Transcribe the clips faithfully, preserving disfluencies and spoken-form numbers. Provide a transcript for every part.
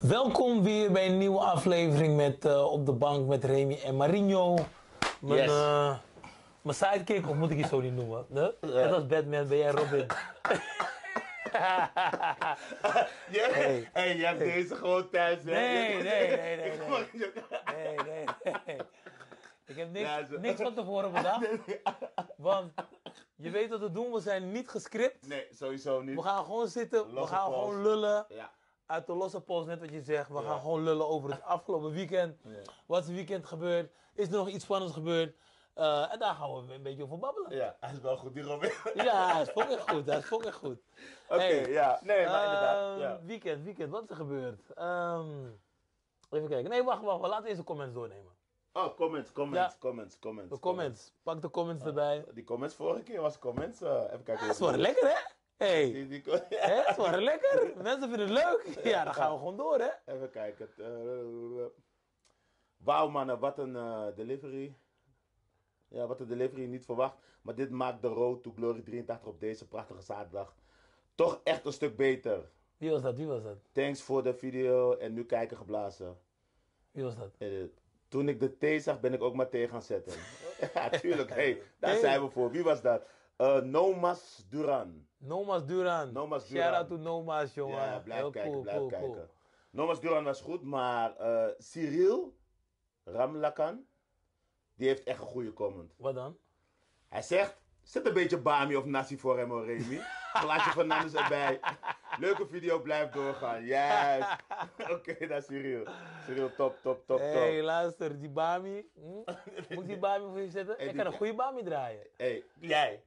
Welkom weer bij een nieuwe aflevering met uh, Op de Bank met Remy en Marinho. Mijn, Yes. uh, mijn sidekick, of moet ik je zo niet noemen? Nee? Ja. Net als Batman ben jij Robin. Ja, Hey. hey, je hebt deze gewoon thuis, hè? Nee, Je- nee, nee, nee, Ik nee. mag je- Nee, nee, nee. Ik heb niks, Ja, zo. niks van tevoren bedacht. Want je weet wat we doen, we zijn niet gescript. Nee, sowieso niet. We gaan gewoon zitten, we Losse gaan pols. gewoon lullen. Ja. Uit de losse pols, net wat je zegt. We Ja. gaan gewoon lullen over het afgelopen weekend. Ja. Wat is het weekend gebeurd? Is er nog iets spannends gebeurd? Uh, en daar gaan we een beetje over babbelen. Ja, hij is wel goed, die Robin. Oké, Ja, hij is fucking goed. Hij is fucking goed. Hey, ja. Nee, maar ehm, inderdaad. Ja. Weekend, weekend. Wat is er gebeurd? Ehm, even kijken. Nee, wacht, wacht. wacht. Laten we eerst de comments doornemen. Oh, comments, comments, Ja. comments, comments. De comments. Pak de comments erbij. Die comments vorige keer was comments. uh, even kijken. Ja, ze waren lekker, hè? Hey, Die, die, ja. hè? Ze waren lekker. Mensen vinden het leuk. Ja, dan gaan we gewoon door, hè? Even kijken. Uh, Wauw mannen, wat een uh, delivery. Ja, wat een delivery, niet verwacht. Maar dit maakt de Road to Glory drieëntachtig op deze prachtige zaterdag toch echt een stuk beter. Wie was dat? Wie was dat? Thanks voor de video en nu kijken geblazen. Wie was dat? Eh, Toen ik de T zag ben ik ook maar T gaan zetten. Ja, tuurlijk. Hey, daar Hey. zijn we voor. Wie was dat? Uh, Nomas Duran. Nomas Duran. Nomas Shout Duran. out to Nomas, jongen. Ja, blijf Heel kijken, cool, blijf cool, kijken. cool. Nomas Duran was goed, maar uh, Cyril Ramlakan, die heeft echt een goede comment. Wat dan? Hij zegt, zet een beetje bami of nasi voor hem, hoor, Remy. Plaatje van Nandes erbij. Leuke video, blijf doorgaan. Yes. Oké, okay, dat is Cyril. Cyril, top, top, top, Hé, hey, top. luister, die Bami. Hm? Moet ik die Bami voor je zetten? Hey, ik die- kan een goede Bami draaien. Hé, jij.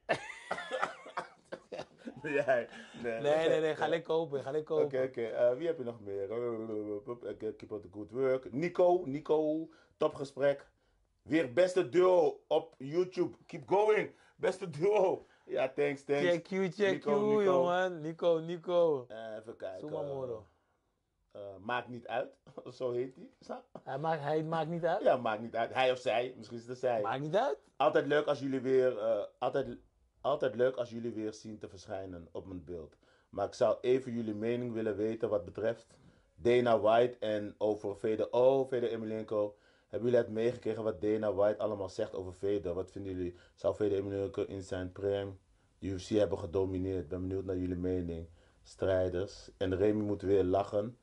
jij. Nee, nee, nee, ga lekker kopen, ga lekker Oké, kopen. oké. Eh, wie heb je nog meer? Uh, keep up the good work. Nico, Nico, topgesprek. Weer beste duo op YouTube. Keep going. Beste duo. Ja, thanks, thanks. Check you, check Nico, you, Nico. jongen. Nico, Nico. Eh, even kijken. Sumamoro. Eh, maakt niet uit. Zo heet hij. Sa- Hij maakt, hij maakt niet uit. Ja, maakt niet uit. Hij of zij. Misschien is het zij. Maakt niet uit. Altijd leuk als jullie weer, eh, altijd, altijd leuk als jullie weer zien te verschijnen op mijn beeld. Maar ik zou even jullie mening willen weten wat betreft Dana White en over Vader. Oh, Vader Emelianenko. Hebben jullie het meegekregen wat Dana White allemaal zegt over Vader? Wat vinden jullie? Zou Vader Emelianenko in zijn prime de U F C hebben gedomineerd? Ben benieuwd naar jullie mening. Strijders. En Remy moet weer lachen.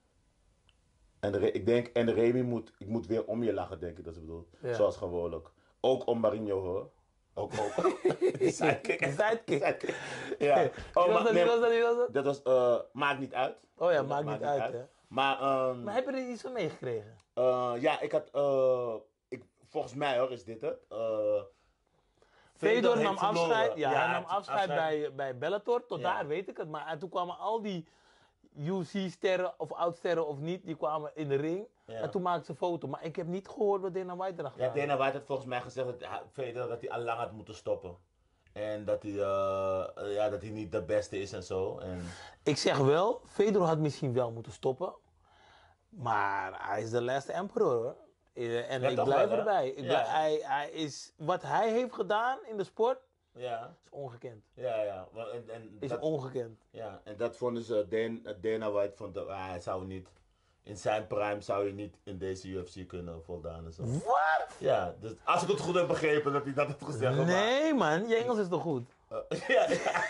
En Re- ik denk, en Remy moet, ik moet weer om je lachen, denk ik dat ze bedoelt. Ja. Zoals gewoonlijk. Ook om Marinho, hoor. Ook, ook. Die sidekick. Sidekick. Sidekick. Ja. Wie Oh, was maar, dat, wie nee, was dat, wie was dat? dat was, eh, maakt niet uit. Oh ja, maakt niet uit, hè. Maar, ehm, Maar heb je er iets van meegekregen? eh, ja, ik had, eh, ik, volgens mij hoor, is dit het. Eh Fedor heeft nam verloren. afscheid, ja, hij hij nam heeft afscheid bij, bij Bellator, tot Ja. daar weet ik het. Maar en toen kwamen al die U F C-sterren, of oud-sterren of niet, die kwamen in de ring. Ja. En toen maakten ze een foto. Maar ik heb niet gehoord wat Dana White erachter Ja, had. Dana White had volgens mij gezegd dat hij, Vader, dat hij al lang had moeten stoppen. En dat hij, eh, ja, dat hij niet de beste is en zo. En, Ik zeg wel, Fedor had misschien wel moeten stoppen. Maar hij is de last emperor, hoor. Eh, En Ja, ik toch blijf wel, hè? erbij. Ik Ja. blijf- hij, hij is, wat hij heeft gedaan in de sport, ja, is ongekend. ja, ja. Maar- En, en, Is dat, ongekend. ja, en dat vonden ze, Dan, Dana White vond dat ah, hij zou niet, in zijn prime zou je niet in deze U F C kunnen voldaan en zo. Wat? Ja, dus als ik het goed heb begrepen dat hij dat had gezegd. maar- Nee, man. Je Engels is toch goed? Eh, ja, ja.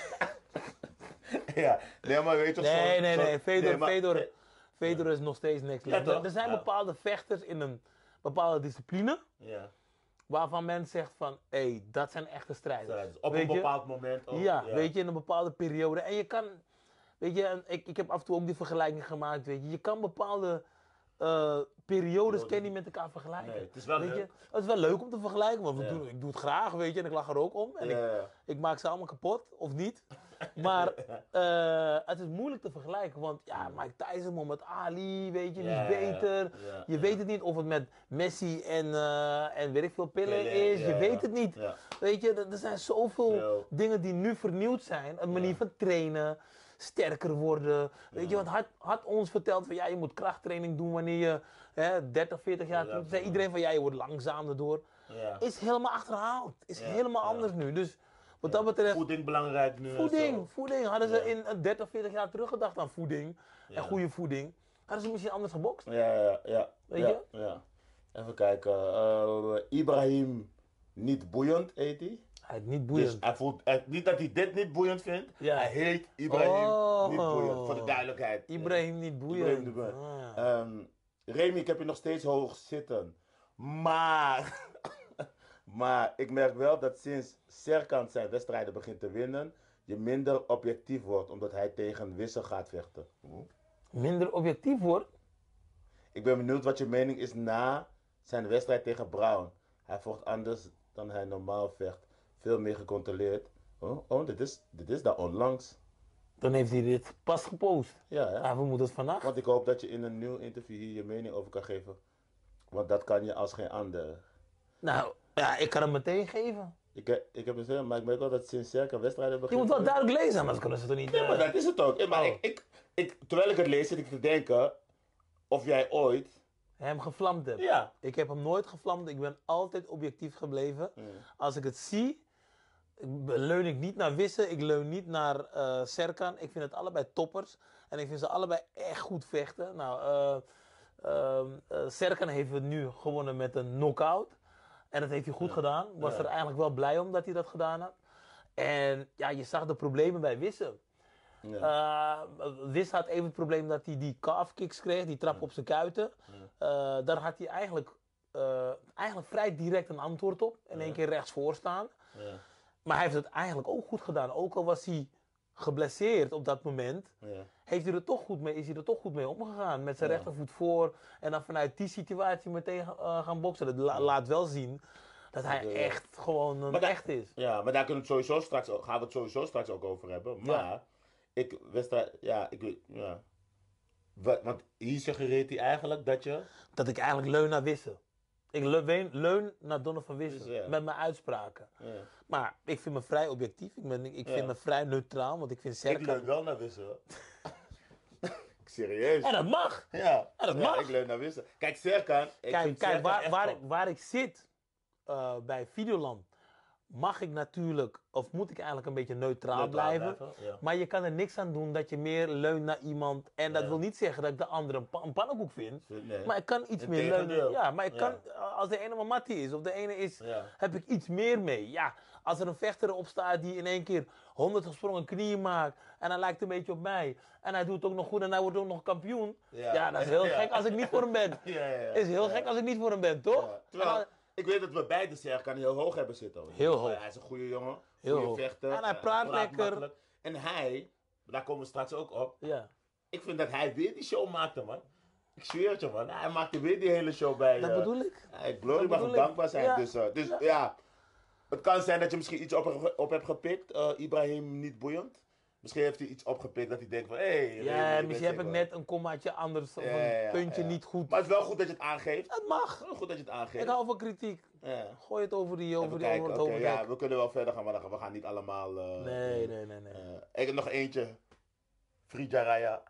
Ja, nee, maar weet je toch Nee, zo- nee, zo- nee. Fedor, maar- Fedor, Fedor is nog steeds next level. Ja, toch? er, er zijn Ja. bepaalde vechters in een bepaalde discipline Ja, waarvan men zegt van, hé, hey, dat zijn echte strijders. dus op Weet een je? bepaald moment ook. Ja, weet je, in een bepaalde periode. En je kan, weet je, en ik, ik heb af en toe ook die vergelijking gemaakt, weet je. Je kan bepaalde eh, periodes ken je niet met elkaar vergelijken. Nee, het is wel weet leuk. Je? Het is wel leuk om te vergelijken, want we Ja. doen, ik doe het graag, weet je, en ik lach er ook om. En Ja, ik, ja. ik maak ze allemaal kapot, of niet. Maar eh, het is moeilijk te vergelijken, want ja, Mike Tyson man, met Ali, weet je, die Ja, is beter. ja, je ja. weet het niet of het met Messi en, eh, en weet ik veel pillen Pillen, is. ja, je weet ja. het niet. Ja. Weet je, er, er zijn zoveel Ja. dingen die nu vernieuwd zijn. Een manier Ja. van trainen, sterker worden. Weet je, want had, had ons verteld van ja, je moet krachttraining doen wanneer je hè, dertig, veertig jaar Ja, terug. ja. Zei iedereen van ja, je wordt langzamer door. Ja. Is helemaal achterhaald. Is Ja, helemaal ja. anders nu. Dus wat dat betreft. Voeding belangrijk nu. en Voeding, zo. voeding. Hadden ze Ja. in eh, dertig, veertig jaar terug gedacht aan voeding. Ja. En goede voeding. Hadden ze misschien anders gebokst? Ja, ja, ja. Weet ja, je? Ja. Even kijken. eh, Ibrahim niet boeiend, heet hij. Hij is niet Dus boeiend. hij voelt, hij- niet dat hij dit niet boeiend vindt. Ja. Hij heet Ibrahim Oh. niet boeiend. Voor de duidelijkheid. Ibrahim niet boeiend. Ibrahim niet boeiend. Ah. Ehm, Remy, ik heb je nog steeds hoog zitten. Maar, maar ik merk wel dat sinds Serkan zijn wedstrijden begint te winnen, je minder objectief wordt, omdat hij tegen Wissel gaat vechten. Minder objectief wordt? Ik ben benieuwd wat je mening is na zijn wedstrijd tegen Brown. Hij vocht anders dan hij normaal vecht. Veel meer gecontroleerd. Oh, oh dit, is, dit is daar onlangs. Dan heeft hij dit pas gepost. Ja, hè? Ah, we moeten het vannacht. Want ik hoop dat je in een nieuw interview hier je mening over kan geven. Want dat kan je als geen ander. Nou, ja, ik kan hem meteen geven. Ik, heb- ik heb het gezegd, maar ik merk wel dat sinds Serkan wedstrijden Je begint. moet wel duidelijk lezen, anders kunnen ze het niet... Ja, maar eh, dat is het ook. Ja, maar Oh. ik, ik, ik, terwijl ik het lees, zit ik te denken of jij ooit. hem gevlamd hebt. Ja. Ik heb hem nooit gevlamd. Ik ben altijd objectief gebleven. Mm. Als ik het zie, leun ik niet naar Wisse. Ik leun niet naar eh, Serkan. Ik vind het allebei toppers. En ik vind ze allebei echt goed vechten. Nou, eh, ehm, eh, Serkan heeft het nu gewonnen met een knockout. En dat heeft hij goed gedaan. Was Ja. er eigenlijk wel blij om dat hij dat gedaan had. En ja, je zag de problemen bij Wisse. Ja. Uh, Wis had even het probleem dat hij die calf kicks kreeg, die trap op zijn kuiten. Uh, daar had hij eigenlijk, uh, eigenlijk vrij direct een antwoord op. In één keer rechts voor staan. Ja. Maar hij heeft het eigenlijk ook goed gedaan. Ook al was hij geblesseerd op dat moment, Ja. heeft hij er toch goed mee, is hij er toch goed mee omgegaan. Met zijn Ja. rechtervoet voor. En dan vanuit die situatie meteen uh, gaan boksen. Dat la- laat wel zien dat hij Ja. echt gewoon een Maar dat- echt is. Ja, maar daar kunnen we het sowieso straks, ook- gaan we het sowieso straks ook over hebben. Maar, ik, wedstrijd, ja, ik weet, ja. Wa- Want hier suggereert hij eigenlijk dat je. Dat ik eigenlijk leun naar Wisse. Ik leun, leun naar Donovan Wisse. Wisse, ja. Met mijn uitspraken. Ja. Maar ik vind me vrij objectief. Ik, ben, ik vind Ja. me vrij neutraal. Want ik vind Ik Serkan... leun wel naar Wissel. Serieus? En dat mag. Ja, En dat ja, mag. ik leun naar Wissel. Kijk, Serkan. Ik Kijk, vind kijk Serkan waar, echt waar, top. ik, waar ik zit uh, bij Videoland, mag ik natuurlijk, of moet ik eigenlijk een beetje neutraal, Neutraal blijven. blijven, ja. Maar je kan er niks aan doen dat je meer leunt naar iemand. En dat Ja. wil niet zeggen dat ik de andere een, pa- een pannenkoek vind. Nee. Maar ik kan iets meer Integendeel. leunen. Ja, maar ik Ja. kan, als de ene maar Mattie is of de ene is, Ja. heb ik iets meer mee. Ja, als er een vechter op staat die in één keer honderd gesprongen knieën maakt en hij lijkt een beetje op mij en hij doet het ook nog goed en hij wordt ook nog kampioen. Ja, Ja. dat is heel Ja. gek als ik niet voor hem ben. Ja, ja, ja. Is heel Ja. gek als ik niet voor hem ben, toch? Ja. Terwijl, En dan- ik weet dat we beide Serkan heel hoog hebben zitten. hoor. Heel hoog. Hij is een goede jongen, Heel goede hoog. vechter. En hij eh, praat lekker. makkelijk. En hij, daar komen we straks ook op. ja. Ik vind dat hij weer die show maakte, man. Ik zweer het je, man. Hij maakte weer die hele show bij. Dat eh, bedoel ik. ja, ik Glory Dat mag bedoel hem ik. dankbaar zijn. Ja. Dus, eh, dus Ja. ja. Het kan zijn dat je misschien iets op, op hebt gepikt. eh, Ibrahim niet boeiend. Misschien heeft hij iets opgepikt dat hij denkt van, hé. Hey, Remy, je Ja, bent misschien heb ik zeker- net een kommaatje anders of Ja, een ja, ja, puntje ja. niet goed. Maar het is wel goed dat je het aangeeft. Het mag. Wel goed dat je het aangeeft. Ik hou van kritiek. Ja. Gooi het over die, over Even die, kijken, over het oké, hoofd. ja, we kunnen wel verder gaan, maar dan- we gaan niet allemaal... eh, Nee, doen. nee, nee, nee. Eh, ik heb nog eentje. Frijaraya.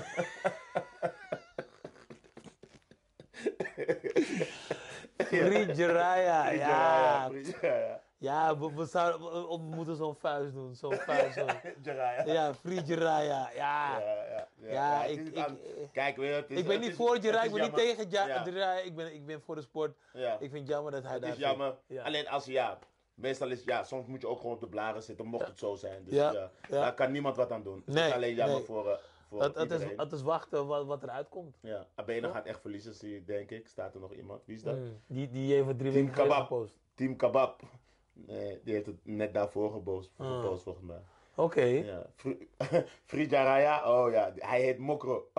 Frijaraya, ja. Frijaraya. Ja, we, we, zouden, we, we moeten zo'n vuist doen. Zo'n vuist. Zo. Jaraya. Ja, Frijaraya, ja. Ja, ja, ja. Ja, het ik- is ik- aan- Kijk, weer, het is, Ik ben het niet is- voor het Jiraya, is ik ben niet jammer. tegen Ja- Ja. Jiraya. Ik ben, ik ben voor de sport. Ja. Ik vind het jammer dat hij Het daar is zit. jammer. Ja. Alleen als je, ja, meestal is, ja, soms moet je ook gewoon op de blaren zitten, mocht het zo zijn. Dus Ja, ja, ja. daar kan niemand wat aan doen. Het Nee, is alleen jammer nee. voor, eh, voor Het, het, is, iedereen. het is wachten wat, wat eruit komt. Ja, Abena Ja. gaat echt verliezen, zie je, denk ik. Staat er nog iemand? Wie is dat? Mm, Die, die heeft het drie Team weken geleden Kabab. gepost. Team Kabab. Nee, die heeft het net daarvoor gepost, Ah. gepost volgens mij. Oké. Ja. Fri- Frijaraya, oh ja, hij heet Mokro.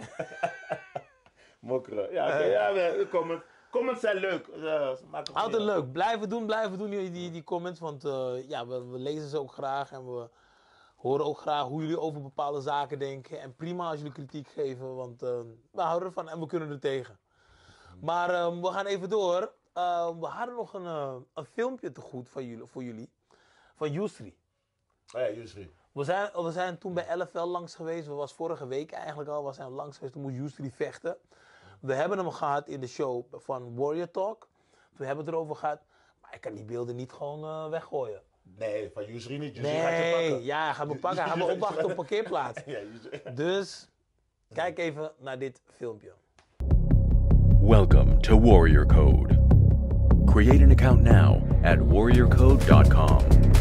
Mokro. Ja, oké, ja, we- comment, comments zijn leuk. Ja, ze maken het Altijd meer. leuk. Blijven doen, blijven doen die, die, die comments. Want eh, ja, we, we lezen ze ook graag. En we horen ook graag hoe jullie over bepaalde zaken denken. En prima als jullie kritiek geven. Want eh, we houden ervan en we kunnen er tegen. Maar eh, we gaan even door. Eh, we hadden nog een, eh, een filmpje te goed van jullie, voor jullie. Van Yusri. Oh ja, Yusri. We zijn, we zijn toen bij L F L langs geweest. We was vorige week eigenlijk al. We zijn langs geweest. Toen moest Yusri vechten. We hebben hem gehad in de show van Warrior Talk. We hebben het erover gehad. Maar ik kan die beelden niet gewoon eh, weggooien. Nee, van Yusri niet. Yusri gaat je Nee, pakken. ja, hij gaat me pakken. Hij gaat me opwachten op een parkeerplaats. Ja, Yusri. Dus Kijk even naar dit filmpje. Welcome to Warrior Code. Create an account now at warrior code dot com.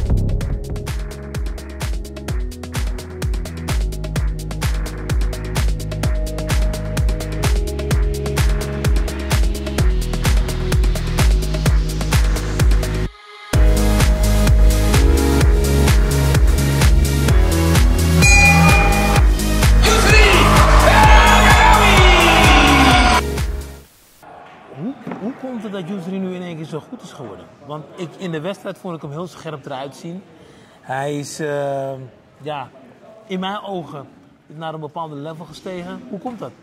Hoe komt het dat Yusri nu in één keer zo goed is geworden? Want ik, in de wedstrijd vond ik hem heel scherp eruit zien. Hij is, uh, ja, in mijn ogen naar een bepaalde level gestegen. Hoe komt dat?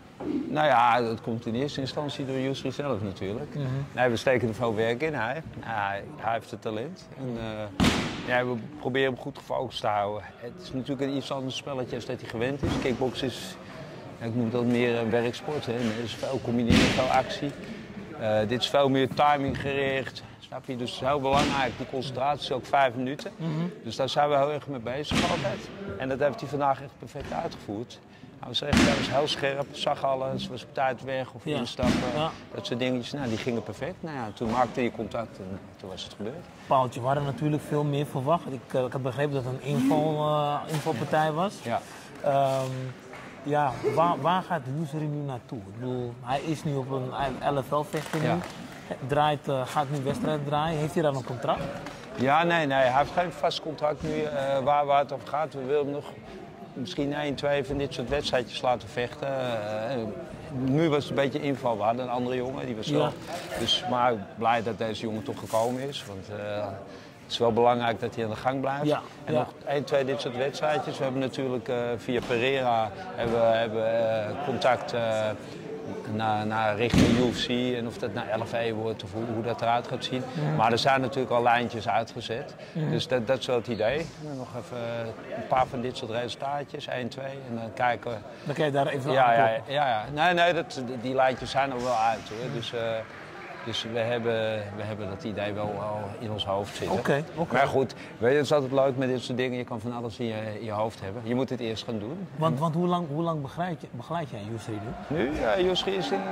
Nou ja, dat komt in eerste instantie door Yusri zelf natuurlijk. Mm-hmm. Nee, we steken er veel werk in. Hij, hij, hij heeft het talent. En, uh, ja, we proberen hem goed gefocust te houden. Het is natuurlijk een iets ander spelletje als dat hij gewend is. Kickbox is, ik noem dat meer een werksport. Hè. Er is veel combineren, veel actie. Uh, dit is veel meer timing gericht. Snap je? Dus het is heel belangrijk. Die concentratie is ook vijf minuten. Mm-hmm. Dus daar zijn we heel erg mee bezig altijd. En dat heeft hij vandaag echt perfect uitgevoerd. Hij was, echt, hij was heel scherp, zag alles, was op tijd weg of ja. instappen. Ja. Dat soort dingetjes, nou, die gingen perfect. Nou ja, toen maakte hij contact en toen was het gebeurd. Paaltje, we hadden natuurlijk veel meer verwacht. Ik, uh, ik had begrepen dat het een inval, uh, invalpartij was. Ja. Um, ja, waar, waar gaat Yusri nu naartoe? Ik bedoel, hij is nu op een L F L-vechter ja. nu. Draait, uh, gaat nu wedstrijd draaien. Heeft hij dan een contract? Ja, nee, nee. Hij heeft geen vast contract nu uh, waar, waar het over gaat. We willen hem nog misschien één, twee van dit soort wedstrijdjes laten vechten. Uh, nu was het een beetje inval. We hadden een andere jongen, die was zo. Ja. Dus, maar blij dat deze jongen toch gekomen is. Want uh, het is wel belangrijk dat hij aan de gang blijft. Ja. En ja. nog één, twee dit soort wedstrijdjes. We hebben natuurlijk uh, via Pereira hebben, hebben, uh, contact uh, naar, naar richting U F C. En of dat naar L F A wordt of hoe, hoe dat eruit gaat zien. Mm. Maar er zijn natuurlijk al lijntjes uitgezet. Mm. Dus dat, dat is wel het idee. Nog even een paar van dit soort resultaatjes, één, twee. En dan kijken we. Dan kan je daar even ja, ja, ja, ja. Nee, nee, dat, die lijntjes zijn er wel uit hoor. Dus, uh, Dus we hebben, we hebben dat idee wel al in ons hoofd zitten. Okay, okay. Maar goed, weet je, het is altijd leuk met dit soort dingen. Je kan van alles in je, in je hoofd hebben. Je moet het eerst gaan doen. Want, want hoe lang, hoe lang begeleid, je, begeleid jij Yusri nu? Nu? Ja, Yusri is in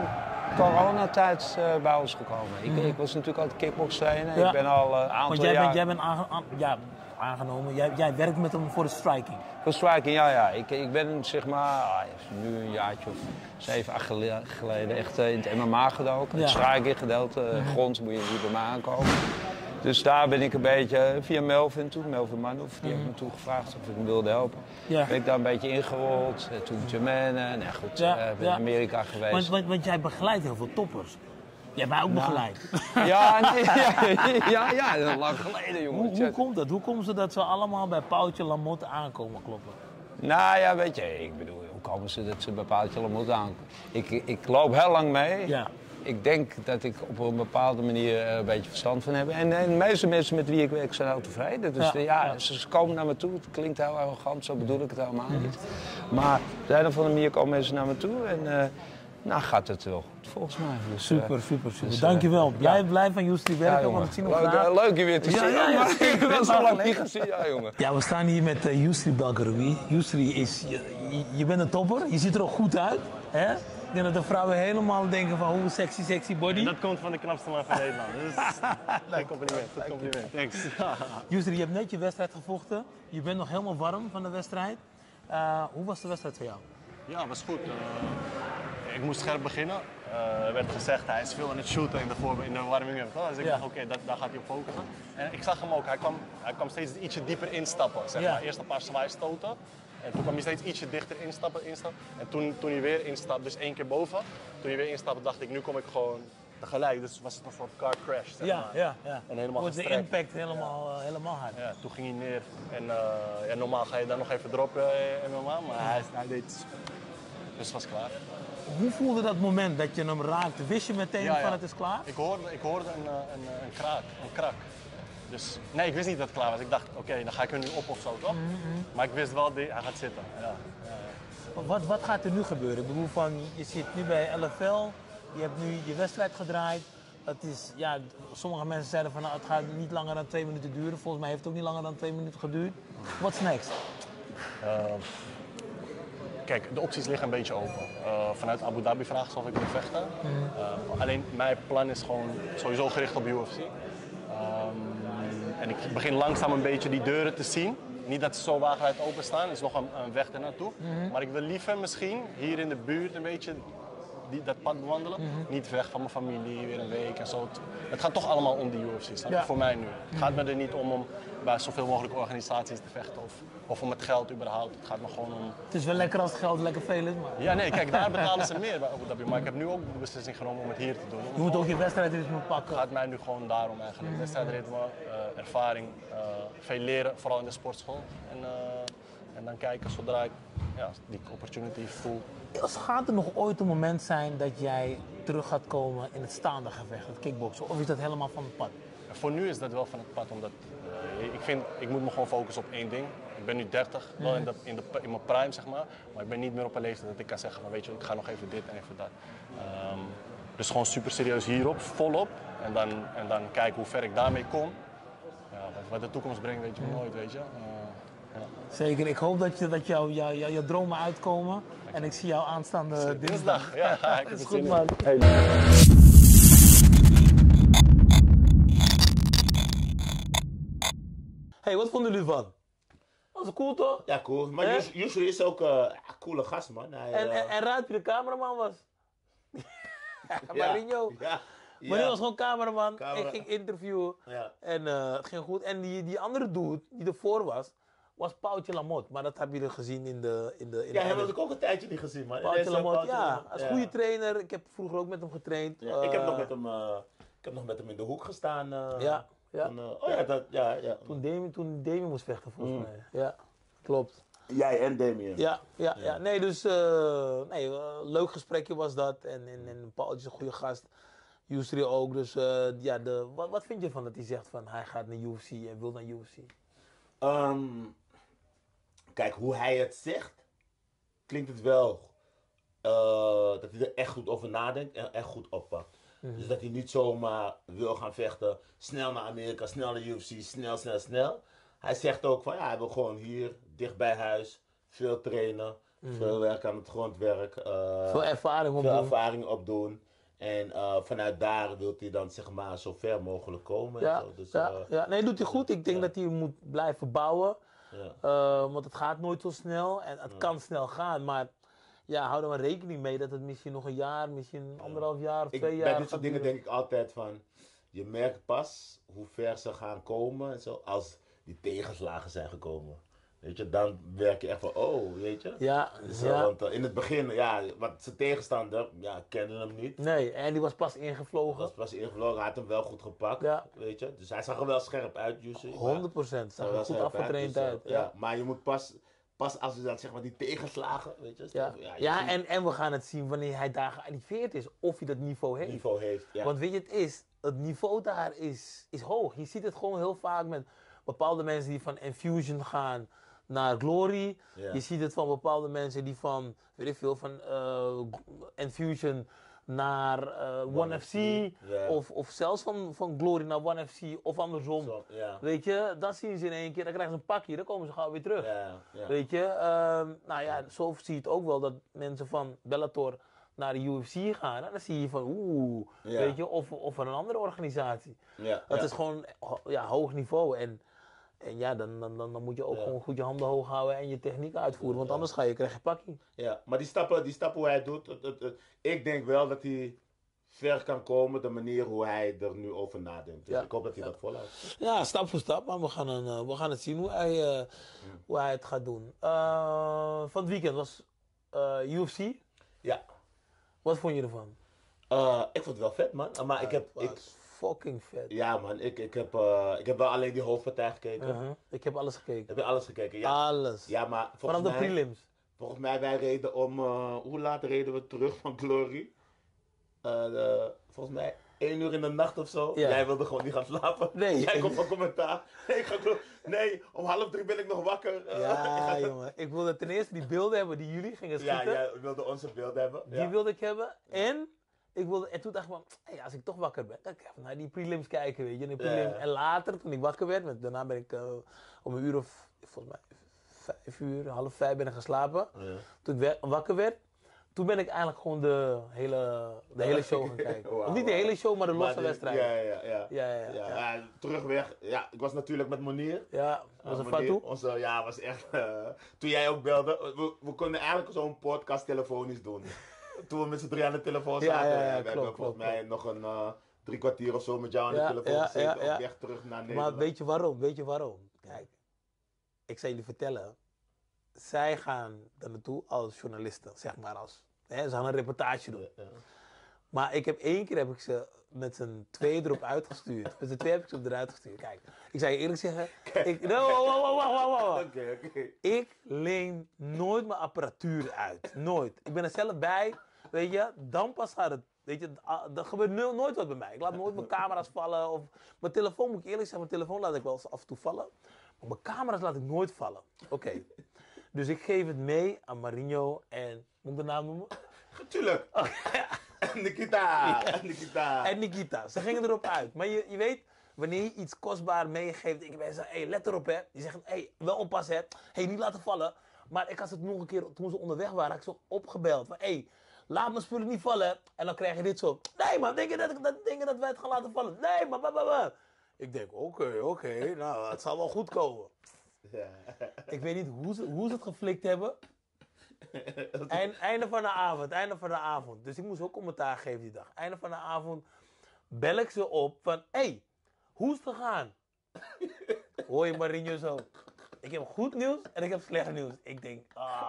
coronatijd uh, bij ons gekomen. Ik, mm. ik was natuurlijk altijd kickbox-trainer. Ja. Ik ben al een uh, aantal Want jij jaar... bent, jij bent aange, aan, ja, aangenomen. Jij, jij werkt met hem voor de striking. Voor striking, ja, ja. Ik, ik ben zeg maar ah, nu een jaartje of zeven, acht geleden echt uh, in het M M A gedoken. Ja. Het striking gedeelte, uh, mm-hmm. grond moet je niet bij mij aankomen. Dus daar ben ik een beetje via Melvin toe, Melvin Manhoef, die mm. heeft me toegevraagd of ik hem wilde helpen. Ja. Ben ik daar een beetje ingerold. Toen Jermaine, nou goed, ja, uh, ben in ja. Amerika geweest. Want, want, want jij begeleidt heel veel toppers. Jij bent ook nou, begeleid. Ja, nee, ja, ja, ja, lang geleden, jongen. Hoe, hoe komt dat? Hoe komt ze dat ze allemaal bij Paultje Lamotte aankomen kloppen? Nou ja, weet je, ik bedoel, hoe komen ze dat ze bij Paultje Lamotte aankomen? Ik, ik loop heel lang mee. Ja. Ik denk dat ik op een bepaalde manier een beetje verstand van heb. En, en de meeste mensen met wie ik werk zijn heel tevreden. Dus ja, de, ja, ja. Ze komen naar me toe. Het klinkt heel arrogant, zo bedoel ik het helemaal niet. Maar op de een of andere manier komen mensen naar me toe. En uh, nou gaat het wel goed, volgens mij. Dus, super, super, super. Dus, Dankjewel. Blijf, ja. blijf aan Yusri werken, ja, want ik zie nog leuk, graag. Leuk je weer te zien. Ja, ja, ja, ik ben zo lang niet gezien, ja jongen. Ja, we staan hier met uh, Yusri Belgaroui. Yusri is, je, je, je bent een topper, je ziet er ook goed uit. Hè? Ik denk dat de vrouwen helemaal denken van hoe sexy, sexy body. En dat komt van de knapste man van Nederland. Dus een compliment, een compliment. Thanks. Yusri, je hebt net je wedstrijd gevochten. Je bent nog helemaal warm van de wedstrijd. Uh, hoe was de wedstrijd voor jou? Ja, het was goed. Uh, ik moest scherp beginnen. Uh, er werd gezegd, hij is veel aan het shooten in de, in de warming-up. Dus ik ja. dacht, oké, okay, daar gaat hij op focussen. En ik zag hem ook, hij kwam, hij kwam steeds ietsje dieper instappen. Zeg maar. Ja. Eerst een paar zwaaistoten. En toen kwam hij steeds ietsje dichter instappen, instappen. En toen, toen hij weer instapte, dus één keer boven. Toen hij weer instapte, dacht ik, nu kom ik gewoon tegelijk. Dus was het een soort car crash, zeg ja, maar. Ja, ja. En helemaal wordt de impact helemaal, ja. uh, helemaal hard. Ja, toen ging hij neer. En uh, ja, normaal ga je dan nog even droppen in M M A, maar ja. hij, hij deed... Dus het was klaar. Hoe voelde dat moment dat je hem raakte? Wist je meteen ja, ja. van het is klaar? Ik hoorde, ik hoorde een, een, een kraak, een krak. Dus nee, ik wist niet dat het klaar was. Ik dacht, oké, okay, dan ga ik er nu op of zo, toch? Mm-hmm. Maar ik wist wel, die, hij gaat zitten. Ja. Ja, ja. Wat, wat gaat er nu gebeuren? Ik bedoel, van, je zit nu bij L F L, je hebt nu je wedstrijd gedraaid. Het is, ja, sommige mensen zeiden van, nou, het gaat niet langer dan twee minuten duren. Volgens mij heeft het ook niet langer dan twee minuten geduurd. What's next? Uh, kijk, de opties liggen een beetje open. Uh, vanuit Abu Dhabi vragen ze of ik wil vechten. Uh, alleen mijn plan is gewoon sowieso gericht op U F C. Um, en ik begin langzaam een beetje die deuren te zien. Niet dat ze zo wagenwijd openstaan, er is nog een, een weg ernaartoe. Mm-hmm. Maar ik wil liever misschien hier in de buurt een beetje die, dat pad bewandelen. Mm-hmm. Niet weg van mijn familie, weer een week en zo. Het, het gaat toch allemaal om die U F C, snap je? Ja. Voor mij nu. Mm-hmm. Het gaat me er niet om om bij zoveel mogelijk organisaties te vechten of, of om het geld überhaupt. Het gaat me gewoon om... Het is wel lekker als het geld lekker veel is, maar... Ja, nee, kijk, daar betalen ze meer bij Abu Dhabi. Maar ik heb nu ook de beslissing genomen om het hier te doen. Je moet ook je wedstrijdritme pakken. Het gaat mij nu gewoon daarom eigenlijk. Mm-hmm. Wedstrijdritme, uh, ervaring, uh, veel leren, vooral in de sportschool. En, uh, en dan kijken zodra ik ja, die opportunity voel. Gaat er nog ooit een moment zijn dat jij terug gaat komen in het staande gevecht, het kickboksen? Of is dat helemaal van het pad? Voor nu is dat wel van het pad, omdat uh, ik vind, ik moet me gewoon focussen op één ding. Ik ben nu dertig, mm. wel in, de, in, de, in mijn prime zeg maar, maar ik ben niet meer op een leeftijd dat ik kan zeggen van weet je, ik ga nog even dit en even dat. Um, dus gewoon super serieus hierop, volop en dan, en dan kijken hoe ver ik daarmee kom. Ja, wat, wat de toekomst brengt weet je mm. nooit, weet je. Uh, ja. Zeker, ik hoop dat, je, dat jouw jou, jou, jou dromen uitkomen en ik zie jou aanstaande dinsdag. Ja, ja, ik dat is goed man. Hey. Hey, wat vonden jullie van? Was het cool toch? Ja, cool. Maar eh? Yusri is ook uh, een coole gast, man. Hij, en, uh... en, en raad wie de cameraman was? Marinho. Ja, ja. Marinho was gewoon cameraman. Camera. Ik ging interviewen. Ja. En uh, het ging goed. En die, die andere dude die ervoor was, was Pautje Lamotte. Maar dat hebben jullie gezien in de... In de in ja, de heb ik ook een tijdje niet gezien, man. Pautje Lamotte, ja. Als ja. goede trainer. Ik heb vroeger ook met hem getraind. Ja, uh, ik, heb nog met hem, uh, ik heb nog met hem in de hoek gestaan. Uh, ja. Ja. Toen, uh, oh ja, dat, ja, ja. Toen Damien, toen Damien moest vechten, volgens mm. mij. Ja, klopt. Jij en Damien. Ja, ja, ja. ja. Nee, dus uh, nee, uh, leuk gesprekje was dat. En, en, en Paul is een goede gast. Yusri ook. Dus uh, ja, de, wat, wat vind je ervan dat hij zegt van hij gaat naar U F C en wil naar U F C? Um, kijk, hoe hij het zegt, klinkt het wel uh, dat hij er echt goed over nadenkt en echt goed oppakt. Mm-hmm. Dus dat hij niet zomaar wil gaan vechten, snel naar Amerika, snel naar U F C, snel, snel, snel. Hij zegt ook van ja, hij wil gewoon hier, dicht bij huis, veel trainen, mm-hmm. veel werken aan het grondwerk. Uh, veel ervaring opdoen. Veel ervaring opdoen. En uh, vanuit daar wil hij dan zeg maar zo ver mogelijk komen. Ja, en zo. Dus, ja, uh, ja. Nee, doet hij goed. Ik denk ja. dat hij moet blijven bouwen. Ja. Uh, want het gaat nooit zo snel en het ja. kan snel gaan. Maar ja, hou er maar rekening mee dat het misschien nog een jaar, misschien anderhalf jaar of ik, twee jaar bij dit soort dingen denk ik altijd van, je merkt pas hoe ver ze gaan komen en zo, als die tegenslagen zijn gekomen. Weet je, dan werk je echt van, oh, weet je. Ja, dus, ja. Uh, want uh, in het begin, ja, wat zijn tegenstander, ja, kende hem niet. Nee, en die was pas ingevlogen. Was pas ingevlogen, hij had hem wel goed gepakt, ja. weet je. Dus hij zag er wel scherp uit, Yusri. honderd procent, zag er goed afgetraind uit. Dus, uh, ja. ja, maar je moet pas... Pas als we dan zeg maar die tegenslagen, weet je. Ja, ja, ja en, en we gaan het zien wanneer hij daar gearriveerd is, of hij dat niveau heeft. Niveau heeft, ja. Want weet je, het is, het niveau daar is, is hoog. Je ziet het gewoon heel vaak met bepaalde mensen die van Enfusion gaan naar Glory. Ja. Je ziet het van bepaalde mensen die van, weet ik veel, van uh, Enfusion naar uh, One F C, yeah. of, of zelfs van, van Glory naar One F C of andersom. Zo, yeah. Weet je, dat zien ze in één keer, dan krijgen ze een pakje, dan komen ze gauw weer terug. Yeah, yeah. Weet je, uh, nou ja, zo zie je het ook wel dat mensen van Bellator naar de U F C gaan. En dan zie je van oeh, yeah. weet je, of, of van een andere organisatie. Yeah, dat yeah. is gewoon ja, hoog niveau. En, en ja, dan, dan, dan, dan moet je ook ja. gewoon goed je handen hoog houden en je techniek uitvoeren. Want ja. anders ga je, krijg je pakkie. Ja, maar die stappen, die stappen hoe hij het doet, het, het, het, ik denk wel dat hij ver kan komen, de manier hoe hij er nu over nadenkt. Dus ja. ik hoop dat hij ja. dat volhoudt. Ja, stap voor stap, maar we gaan, een, uh, we gaan het zien hoe hij, uh, hmm. hoe hij het gaat doen. Uh, van het weekend was uh, U F C. Ja. Wat vond je ervan? Uh, ik vond het wel vet, man. Maar ja, ik heb... Ik, fucking vet. Ja man, ik, ik, heb, uh, ik heb wel alleen die hoofdpartij gekeken. Uh-huh. Ik heb alles gekeken. Heb je alles gekeken? Ja. Alles. Ja, maar vanaf de mij, prelims. Volgens mij wij reden om, uh, hoe laat reden we terug van Glory? Uh, de, volgens mij één uur in de nacht of zo. Ja. Jij wilde gewoon niet gaan slapen. Nee. Jij komt van commentaar. Nee, ik ga Glory. Nee, om half drie ben ik nog wakker. Uh, ja jongen, ik wilde ten eerste die beelden hebben die jullie gingen schieten. Ja, jij wilde onze beelden hebben. Die ja. wilde ik hebben. En... Ik wilde, en toen dacht ik van, hey, als ik toch wakker ben, dan kan ik even naar die prelims kijken, weet je. De prelims. Ja. En later, toen ik wakker werd, met, daarna ben ik uh, om een uur of, volgens mij, vijf uur, half vijf ben ik geslapen. Ja. Toen ik we- wakker werd, toen ben ik eigenlijk gewoon de hele, de hele show gaan kijken. Wauw, Of niet de wauw. hele show, maar de Maar losse die- wedstrijd. Ja, ja, ja. Ja, ja, ja, ja. ja, terugweg. Ja, ik was natuurlijk met Monier. Ja, was Uh, een Monier, fatu. Onze, ja, was echt. Uh, toen jij ook belde, we, we konden eigenlijk zo'n podcast telefonisch doen. Toen we met z'n drie aan de telefoon Ja, zaten. ja, ja, we klopt, hebben klopt, volgens mij nog een uh, drie kwartier of zo met jou aan Ja, de telefoon ja, gezeten. ja, ja. Op weg terug naar Nederland. Maar weet je waarom? Weet je waarom? Kijk, ik zal jullie vertellen. Zij gaan daar naartoe als journalisten, zeg maar. Als, hè, ze gaan een reportage doen. Ja, ja. Maar ik heb één keer heb ik ze met z'n twee erop uitgestuurd. Met z'n twee heb ik ze eruit gestuurd. Kijk, ik zou je eerlijk zeggen. Ik, no, wacht, wacht, wacht, wacht, wacht. Oké, oké. Ik leen nooit mijn apparatuur uit. Nooit. Ik ben er zelf bij. Weet je, dan pas gaat het. Weet je, er gebeurt no- nooit wat bij mij. Ik laat nooit mijn camera's vallen. Of mijn telefoon, moet ik eerlijk zeggen, mijn telefoon laat ik wel eens af en toe vallen. Maar mijn camera's laat ik nooit vallen. Oké. Dus ik geef het mee aan Marinho en, moet ik de naam noemen? Tuurlijk. Nikita. Nikita. En Nikita. Ze gingen erop uit. Maar je, je weet, wanneer je iets kostbaar meegeeft, ik ben zo, hé, hey, let erop hè. Die zeggen, hé, hey, wel oppassen hè. Hé, hey, niet laten vallen. Maar ik had het nog een keer, toen ze onderweg waren, had ik zo opgebeld. Van, hé, hey, laat mijn spullen niet vallen. En dan krijg je dit zo. Nee man, denk je dat, dat, denk je dat wij het gaan laten vallen? Nee man, blablabla. Ik denk, oké, okay, oké, okay, nou, het zal wel goed komen. Ja. Ik weet niet hoe ze, hoe ze het geflikt hebben. Eind, einde van de avond, einde van de avond. Dus ik moest ook commentaar geven die dag. Einde van de avond bel ik ze op van, hé, hey, hoe is het gegaan? Hoor je Marinho zo. Ik heb goed nieuws en ik heb slecht nieuws. Ik denk,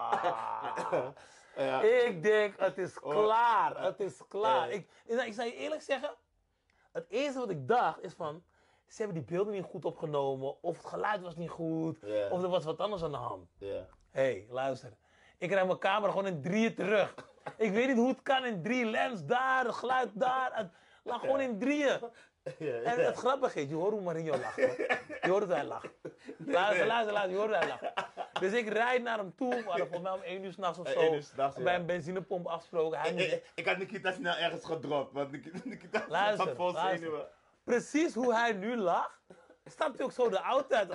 ah. Ja. Ik denk, het is klaar, Oh. het is klaar. Ja. Ik, ik zal je eerlijk zeggen, het eerste wat ik dacht is van, ze hebben die beelden niet goed opgenomen, of het geluid was niet goed, Ja. of er was wat anders aan de hand. Ja. Hé, hey, luister. Ik krijg mijn camera gewoon in drieën terug. Ik weet niet hoe het kan in drie. Lens daar, het geluid daar. Het lag gewoon in drieën. Ja, En het grappige is, je hoort hoe Marinho lacht. Hoor. Je hoort dat hij lacht. Luister, luister, luister. Je hoort dat hij lacht. Dus ik rijd naar hem toe. We hadden volgens mij om één uur s'nachts of zo. één uur 's nachts, ja. Bij een benzinepomp afgesproken. Hij Ik, moet... ik, ik had Nikita snel ergens gedropt, want Nikita, Nikita Luister, zat vol luister. zenuwen. Precies hoe hij nu lacht. Stapt hij ook zo de auto uit.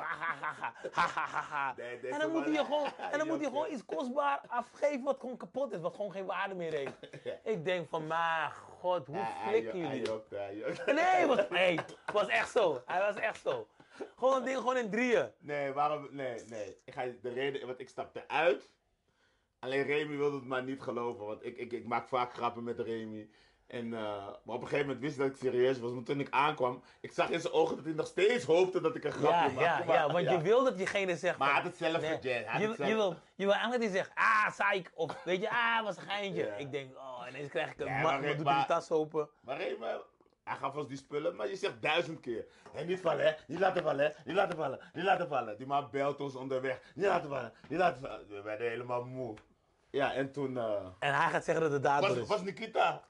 Nee, deze En dan moet man- hij gewoon, en dan moet hij Jokke. gewoon iets kostbaar afgeven wat gewoon kapot is. Wat gewoon geen waarde meer heeft. Ik denk van, maar god, hoe Ja, hij flikken jo- hij jullie? jokte, hij jokte. Nee, het was, nee, het was echt zo. Hij was echt zo. Gewoon een ding gewoon in drieën. Nee, waarom? Nee, nee. Ik ga je de reden, want ik stapte uit. Alleen Remy wilde het maar niet geloven, want ik, ik, ik maak vaak grappen met Remy. En, uh, maar op een gegeven moment wist hij dat ik serieus was. Want toen ik aankwam, ik zag in zijn ogen dat hij nog steeds hoopte dat ik een grapje Ja, maakte. ja, maar- ja, want je wil dat diegene zegt Maar hij van- had het zelf nee, gejat, hij had je, het zelf- je, wil, je wil eigenlijk dat hij zegt, ah, saik. Of weet je, ah, was een geintje. Ja. Ik denk, oh, ineens krijg ik een Ja, man, maar- dan doet hij maar- die tas open. Maar Remy, hij gaf ons die spullen, maar je zegt duizend keer. Hé, niet vallen, hè? Niet laten vallen, hè? Niet laten vallen, niet laten vallen. Die man belt ons onderweg. Niet laten vallen, niet laten vallen. We werden helemaal moe. Ja, en toen... uh, En hij gaat zeggen dat het dader was, is. was Nikita.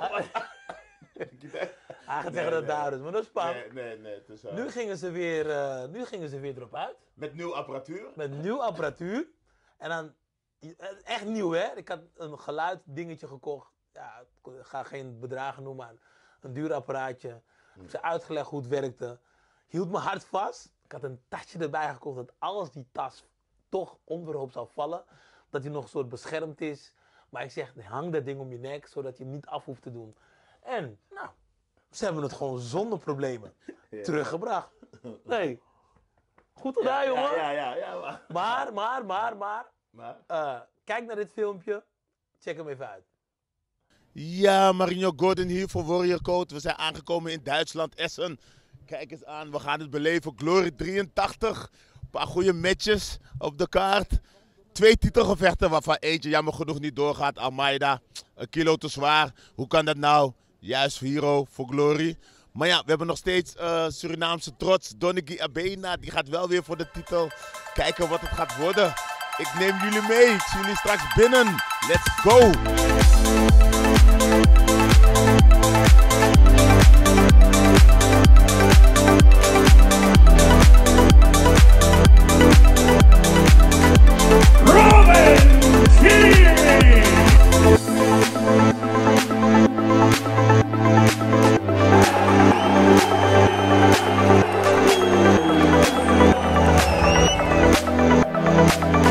Nikita. Hij gaat Nee, zeggen dat het nee. dader is, maar dat is spannend. Nee, nee, nee. Dus, uh, Nu gingen ze weer, eh, nu gingen ze weer erop uit. met nieuw apparatuur. Met nieuw apparatuur. En dan, eh, echt nieuw hè. Ik had een geluid dingetje gekocht. Ja, ik ga geen bedragen noemen, maar een duur apparaatje. Ik heb ze uitgelegd hoe het werkte. Hield me hard vast. Ik had een tasje erbij gekocht dat als die tas toch onverhoopt zou vallen, dat hij nog een soort beschermd is. Maar ik zeg, hang dat ding om je nek, zodat je hem niet af hoeft te doen. En, nou, ze hebben het gewoon zonder problemen Ja. teruggebracht. Nee. Goed gedaan, jongen. Ja, ja, ja. ja maar, Maar, maar, maar, maar. maar. eh, kijk naar dit filmpje. Check hem even uit. Ja, Marinho Gordon hier voor Warrior Code. We zijn aangekomen in Duitsland, Essen. Kijk eens aan, we gaan het beleven. Glory drieëntachtig. Een paar goede matches op de kaart. Twee titelgevechten waarvan eentje jammer genoeg niet doorgaat. Almeida, een kilo te zwaar. Hoe kan dat nou? Juist voor Hero, voor Glory. Maar ja, we hebben nog steeds uh, Surinaamse trots. Donnegy Abena, die gaat wel weer voor de titel. Kijken wat het gaat worden. Ik neem jullie mee. Ik zie jullie straks binnen. Let's go! Thank you.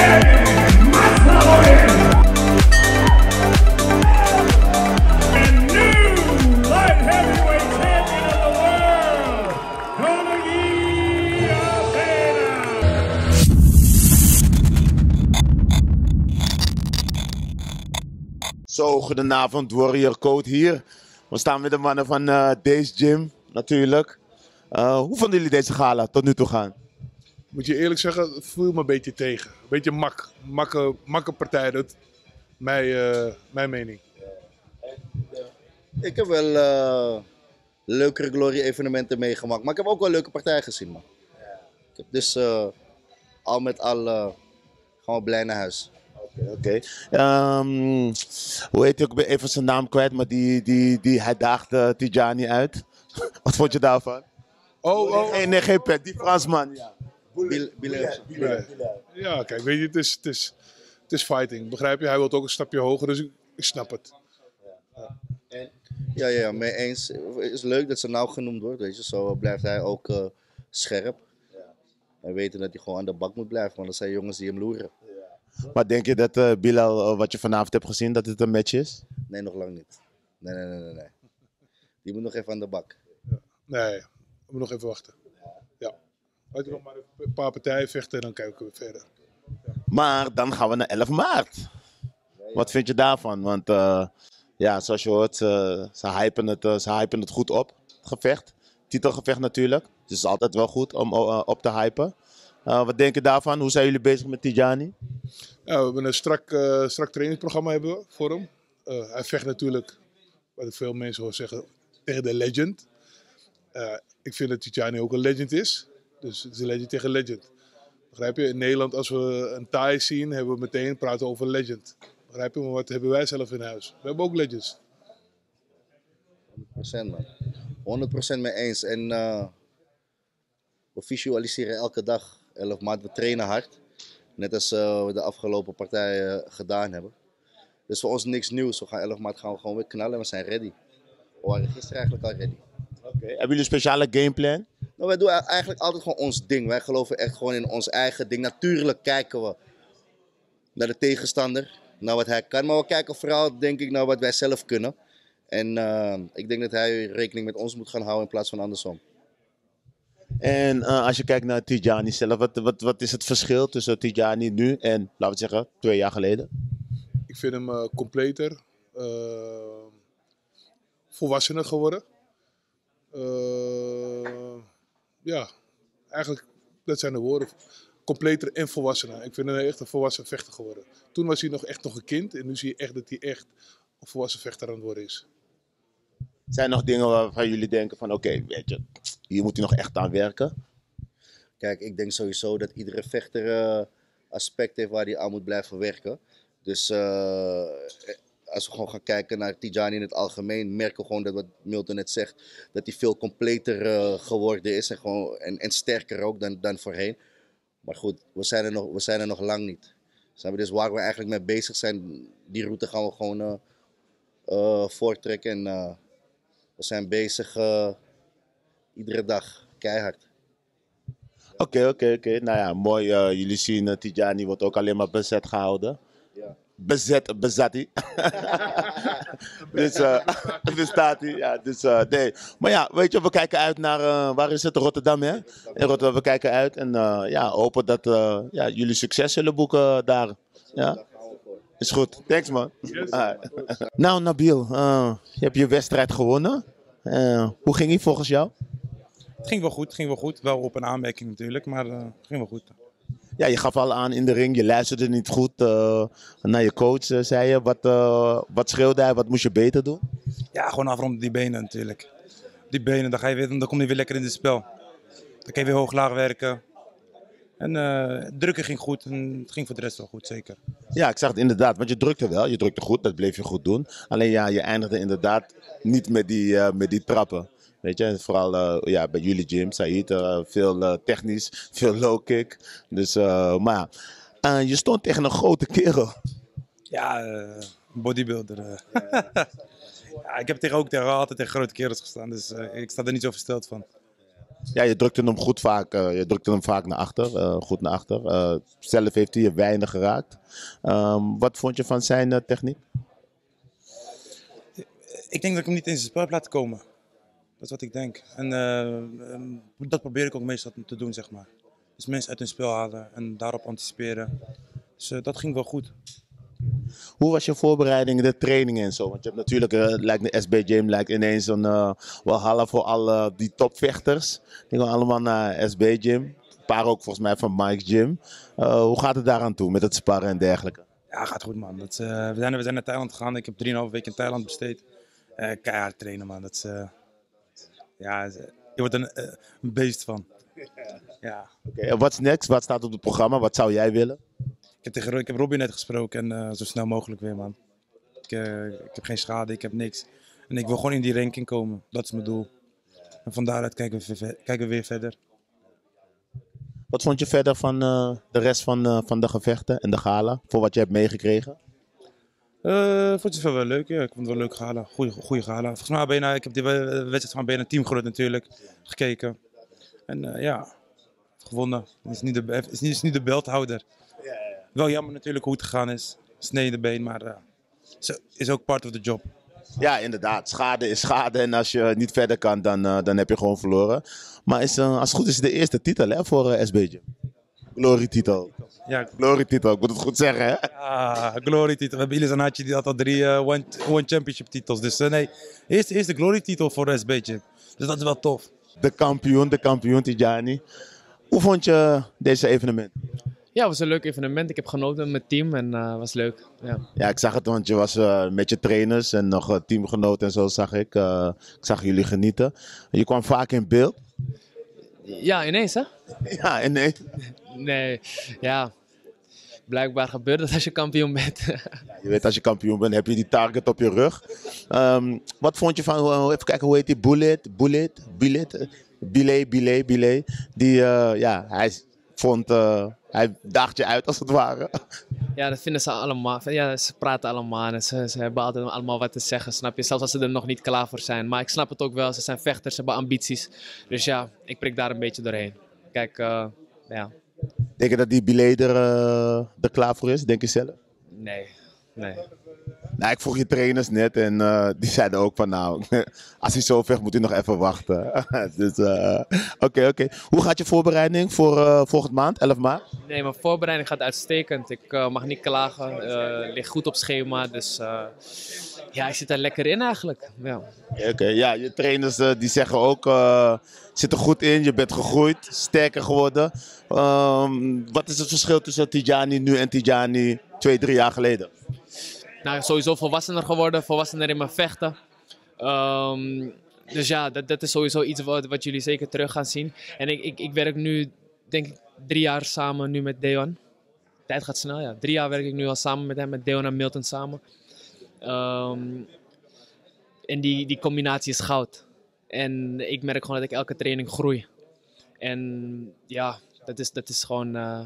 Zo, goedenavond, Warrior Code hier. We staan met de mannen van uh, deze gym, natuurlijk. Uh, hoe vonden jullie deze gala tot nu toe gaan? Moet je eerlijk zeggen, het viel me een beetje tegen. Een beetje mak. Makke, makke partij, dat mijn, uh, mijn mening. Ik heb wel uh, leukere Glory-evenementen meegemaakt, maar ik heb ook wel leuke partijen gezien, man. Ik heb dus uh, al met al uh, gewoon blij naar huis. Oké, okay, okay. um, hoe heet hij ook? Ik ben even zijn naam kwijt, maar die, die, die, hij daagde Tidjani uit. Wat vond je daarvan? Oh, oh. Nee, nee, geen pet, die Fransman. Ja. Billet. Ja, kijk, weet je, het is, het, is, het is fighting. Begrijp je? Hij wil ook een stapje hoger, dus ik, ik snap het. Ja. Ja, ja, mee eens. Het is leuk dat ze nou genoemd wordt, weet je. Zo blijft hij ook uh, scherp. En weten dat hij gewoon aan de bak moet blijven, want dat zijn jongens die hem loeren. Maar denk je dat uh, Bilal, uh, wat je vanavond hebt gezien, dat het een match is? Nee, nog lang niet. Nee, nee, nee, nee. nee. Die moet nog even aan de bak. Ja. Nee, we moeten nog even wachten. Ja. Laten we nog maar een paar partijen vechten en dan kijken we verder. Ja. Maar dan gaan we naar elf maart. Wat vind je daarvan? Want uh, ja, zoals je hoort, uh, ze, hypen het, uh, ze hypen het goed op, het gevecht. Titelgevecht natuurlijk. Dus het is altijd wel goed om uh, op te hypen. Uh, wat denk je daarvan? Hoe zijn jullie bezig met Tidjani? Ja, we hebben een strak, uh, strak trainingsprogramma hebben we voor hem. Uh, hij vecht natuurlijk, wat veel mensen horen zeggen, tegen de legend. Uh, ik vind dat Tidjani ook een legend is. Dus het is een legend tegen legend. Begrijp je? In Nederland, als we een Thai zien, hebben we meteen praten over legend. Begrijp je? Maar wat hebben wij zelf in huis? We hebben ook legends. honderd procent man. honderd procent mee eens. En uh, we visualiseren elke dag. elf maart, we trainen hard. Net als uh, we de afgelopen partijen uh, gedaan hebben. Dus voor ons niks nieuws. We gaan elf maart gaan we gewoon weer knallen en we zijn ready. We waren gisteren eigenlijk al ready. Okay. Hebben jullie een speciale gameplan? Nou, wij doen eigenlijk altijd gewoon ons ding. Wij geloven echt gewoon in ons eigen ding. Natuurlijk kijken we naar de tegenstander, naar wat hij kan. Maar we kijken vooral, denk ik, naar wat wij zelf kunnen. En uh, ik denk dat hij rekening met ons moet gaan houden in plaats van andersom. En uh, als je kijkt naar Tidjani zelf, wat, wat, wat is het verschil tussen Tidjani nu en, laten we het zeggen, twee jaar geleden? Ik vind hem uh, completer, uh, volwassener geworden. Uh, ja, eigenlijk, dat zijn de woorden. Completer en volwassener. Ik vind hem echt een volwassen vechter geworden. Toen was hij nog echt nog een kind en nu zie je echt dat hij echt een volwassen vechter aan het worden is. Zijn er nog dingen waarvan jullie denken van oké, okay, weet je, hier moet hij nog echt aan werken? Kijk, ik denk sowieso dat iedere vechter uh, aspect heeft waar hij aan moet blijven werken. Dus uh, als we gewoon gaan kijken naar Tidjani in het algemeen, merken we gewoon dat wat Milton net zegt, dat hij veel completer uh, geworden is en, gewoon, en, en sterker ook dan, dan voorheen. Maar goed, we zijn er nog, we zijn er nog lang niet. Dus waar we eigenlijk mee bezig zijn, die route gaan we gewoon uh, uh, voorttrekken. En uh, we zijn bezig uh, iedere dag, keihard. Oké, okay, oké, okay, oké. Okay. Nou ja, mooi. Uh, jullie zien, uh, Tidjani wordt ook alleen maar bezet gehouden. Ja. Bezet, bezat hij. dus, uh, dus staat hij. Ja, dus, uh, nee. Maar ja, weet je, we kijken uit naar, uh, waar is het? Rotterdam, hè? In Rotterdam, we kijken uit en uh, ja, hopen dat uh, ja, jullie succes zullen boeken daar. Ja? Is goed. Thanks, man. Yes. Nou, Nabil, uh, je hebt je wedstrijd gewonnen. Uh, hoe ging die volgens jou? Het ging wel goed, het ging wel goed. Wel op een aanmerking natuurlijk, maar uh, het ging wel goed. Ja, je gaf al aan in de ring, je luisterde niet goed uh, naar je coach, uh, zei je. Wat, uh, wat schreeuwde hij, wat moest je beter doen? Ja, gewoon afronden die benen natuurlijk. Die benen, dan, ga je weer, dan kom je weer lekker in het spel. Dan kan je weer hoog-laag werken. En uh, drukken ging goed en het ging voor de rest wel goed, zeker. Ja, ik zag het inderdaad, want je drukte wel, je drukte goed, dat bleef je goed doen. Alleen ja, je eindigde inderdaad niet met die, uh, met die trappen. Weet je, vooral uh, ja, bij jullie gym, Said, uh, veel uh, technisch, veel low kick. Dus, uh, maar uh, je stond tegen een grote kerel. Ja, uh, bodybuilder. Uh. ja, ik heb tegen, ook tegen, altijd tegen grote kerels gestaan, dus uh, ik sta er niet zo versteld van. Ja, je drukte hem goed vaak, uh, je drukte hem vaak naar achter, uh, goed naar achter. Uh, zelf heeft hij je weinig geraakt. Um, wat vond je van zijn uh, techniek? Ik denk dat ik hem niet in zijn spel heb laten komen. Dat is wat ik denk. En uh, dat probeer ik ook meestal te doen, zeg maar. Dus mensen uit hun spel halen en daarop anticiperen. Dus uh, dat ging wel goed. Hoe was je voorbereiding, de trainingen en zo? Want je hebt natuurlijk, uh, lijkt de S B Gym lijkt ineens een uh, walhalla voor alle die topvechters. Die gaan allemaal naar S B Gym. Een paar ook volgens mij van Mike's Gym. Uh, hoe gaat het daaraan toe met het sparren en dergelijke? Ja, gaat goed man. Dat, uh, we, zijn, we zijn naar Thailand gegaan. Ik heb drieënhalve weken in Thailand besteed. Uh, keihard trainen man. Dat is, uh, ja, je wordt er een, uh, een beest van. Ja. Okay, en what's next? Wat staat op het programma? Wat zou jij willen? Ik heb, tegen, ik heb Robin net gesproken en uh, zo snel mogelijk weer man. Ik, uh, ik heb geen schade, ik heb niks. En ik wil gewoon in die ranking komen. Dat is mijn doel. En van daaruit kijken we, kijken we weer verder. Wat vond je verder van uh, de rest van, uh, van de gevechten en de gala? Voor wat je hebt meegekregen? Uh, vond je het wel leuk? Ja, ik vond het wel een leuk gala. Goeie, goeie gala. Volgens mij bijna, ik heb die wedstrijd van bijna teamgroot natuurlijk gekeken. En uh, ja, gewonnen. Het is niet de, is niet, is niet de belthouder. Ja, ja. Wel jammer natuurlijk hoe het gegaan is. Snee in de been, maar uh, is ook part of the job. Ja, inderdaad. Schade is schade. En als je niet verder kan, dan, uh, dan heb je gewoon verloren. Maar is, uh, als het goed is, de eerste titel hè, voor uh, S B Gym. Glory-titel. Ja, Glory-titel, ik moet het goed zeggen, hè? Ah, Glory-titel. We hebben Ilizan Hachi, die had al drie uh, one, one championship titels. Dus uh, nee, eerst, eerst de Glory-titel voor S B Gym. Dus dat is wel tof. De kampioen, de kampioen Tidjani. Hoe vond je deze evenement? Ja, het was een leuk evenement. Ik heb genoten met mijn team en het uh, was leuk. Ja. Ja, ik zag het, want je was uh, met je trainers en nog uh, teamgenoten en zo zag ik. Uh, ik zag jullie genieten. Je kwam vaak in beeld. Ja, ineens hè? Ja, ineens. Nee, ja. Blijkbaar gebeurt het als je kampioen bent. Ja, je weet, als je kampioen bent, heb je die target op je rug. Um, wat vond je van, uh, even kijken, hoe heet die? Bullet? Bullet? Bullet? Billet, Billet, Billet. Die, uh, ja, hij vond, uh, hij daagde je uit als het ware. Ja, dat vinden ze allemaal. Ja, ze praten allemaal en ze, ze hebben altijd allemaal wat te zeggen, snap je? Zelfs als ze er nog niet klaar voor zijn. Maar ik snap het ook wel, ze zijn vechters, ze hebben ambities. Dus ja, ik prik daar een beetje doorheen. Kijk, uh, ja. Denk je dat die Billet er, uh, er klaar voor is, denk je zelf? Nee, nee. Nou, ik vroeg je trainers net en uh, die zeiden ook van nou, als hij zo vecht moet hij nog even wachten. Dus oké, uh, oké. Okay, okay. Hoe gaat je voorbereiding voor uh, volgende maand, elf maart? Nee, mijn voorbereiding gaat uitstekend. Ik uh, mag niet klagen, uh, ligt goed op schema, dus uh, ja, ik zit er lekker in eigenlijk. Ja, okay, okay. Ja, je trainers uh, die zeggen ook, uh, zit er goed in, je bent gegroeid, sterker geworden. Um, wat is het verschil tussen Tidjani nu en Tidjani twee, drie jaar geleden? Nou, sowieso volwassener geworden, volwassener in mijn vechten. Um, dus ja, dat, dat is sowieso iets wat, wat jullie zeker terug gaan zien. En ik, ik, ik werk nu, denk ik, drie jaar samen nu met Deon. Tijd gaat snel, ja. Drie jaar werk ik nu al samen met hem, met Deon en Milton samen. Um, en die, die combinatie is goud. En ik merk gewoon dat ik elke training groei. En ja, dat is, dat is gewoon... Uh,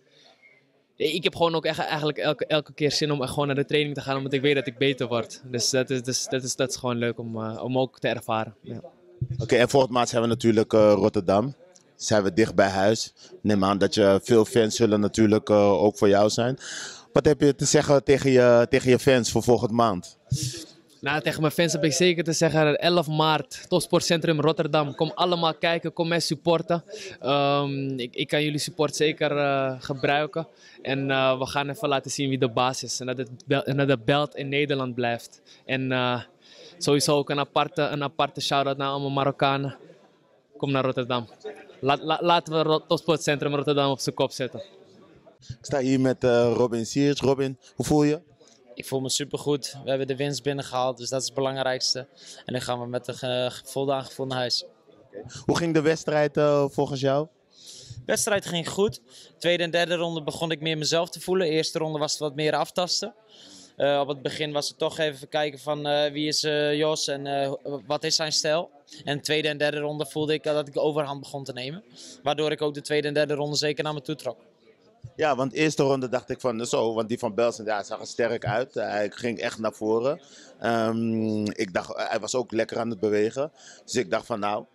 Ik heb gewoon ook echt, eigenlijk elke, elke keer zin om gewoon naar de training te gaan, omdat ik weet dat ik beter word. Dus dat is, dus, dat is, dat is gewoon leuk om, uh, om ook te ervaren. Ja. Oké, okay, en volgende maand zijn we natuurlijk uh, Rotterdam. Zijn we dicht bij huis. Neem aan dat je veel fans zullen natuurlijk uh, ook voor jou zijn. Wat heb je te zeggen tegen je, tegen je fans voor volgende maand? Nou, tegen mijn fans heb ik zeker te zeggen, elf maart, Topsportcentrum Rotterdam. Kom allemaal kijken, kom mij supporten. Um, ik, ik kan jullie support zeker uh, gebruiken. En uh, we gaan even laten zien wie de baas is. En dat, het bel- en dat de belt in Nederland blijft. En uh, sowieso ook een aparte, een aparte shout-out naar allemaal Marokkanen. Kom naar Rotterdam. La, la, laten we Rot- Topsportcentrum Rotterdam op zijn kop zetten. Ik sta hier met uh, Robin Siertz. Robin, hoe voel je? Ik voel me supergoed. We hebben de winst binnengehaald, dus dat is het belangrijkste. En nu gaan we met een voldaan gevoel naar huis. Okay. Hoe ging de wedstrijd uh, volgens jou? De wedstrijd ging goed. Tweede en derde ronde begon ik meer mezelf te voelen. De eerste ronde was het wat meer aftasten. Uh, op het begin was het toch even kijken van uh, wie is uh, Jos en uh, wat is zijn stijl. En de tweede en derde ronde voelde ik uh, dat ik de overhand begon te nemen. Waardoor ik ook de tweede en derde ronde zeker naar me toe trok. Ja, want de eerste ronde dacht ik van zo, want die van Belsen, ja, zag er sterk uit. Hij ging echt naar voren. Um, ik dacht, hij was ook lekker aan het bewegen. Dus ik dacht van nou,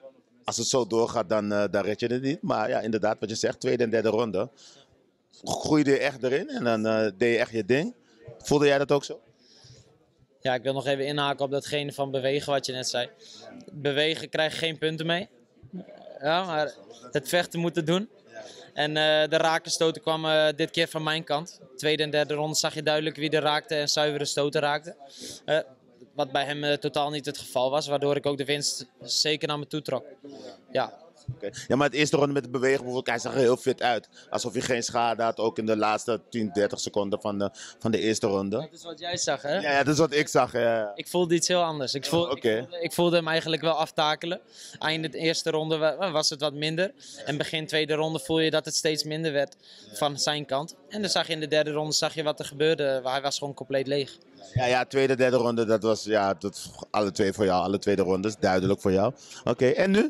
als het zo doorgaat, dan, uh, dan red je het niet. Maar ja, inderdaad, wat je zegt, tweede en derde ronde. Groeide je echt erin en dan uh, deed je echt je ding. Voelde jij dat ook zo? Ja, ik wil nog even inhaken op datgene van bewegen wat je net zei. Bewegen krijg je geen punten mee. Ja, maar het vechten moeten doen. En uh, de rakenstoten kwamen dit keer van mijn kant. Tweede en derde ronde zag je duidelijk wie er raakte en zuivere stoten raakte. Uh, wat bij hem uh, totaal niet het geval was, waardoor ik ook de winst zeker naar me toe trok. Ja. Okay. Ja, maar het eerste ronde met het bewegen, bijvoorbeeld, hij zag er heel fit uit. Alsof hij geen schade had, ook in de laatste tien, dertig seconden van de, van de eerste ronde. Dat is wat jij zag, hè? Ja, ja, dat is wat ik zag. Ja. Ik voelde iets heel anders. Ik voelde, okay. ik, voelde, ik voelde hem eigenlijk wel aftakelen. Einde de eerste ronde was het wat minder. En begin tweede ronde voel je dat het steeds minder werd van zijn kant. En dan zag je in de derde ronde zag je wat er gebeurde. Hij was gewoon compleet leeg. Ja, ja, tweede, derde ronde, dat was ja, dat, alle twee voor jou. Alle tweede rondes, duidelijk voor jou. Oké, okay, en nu?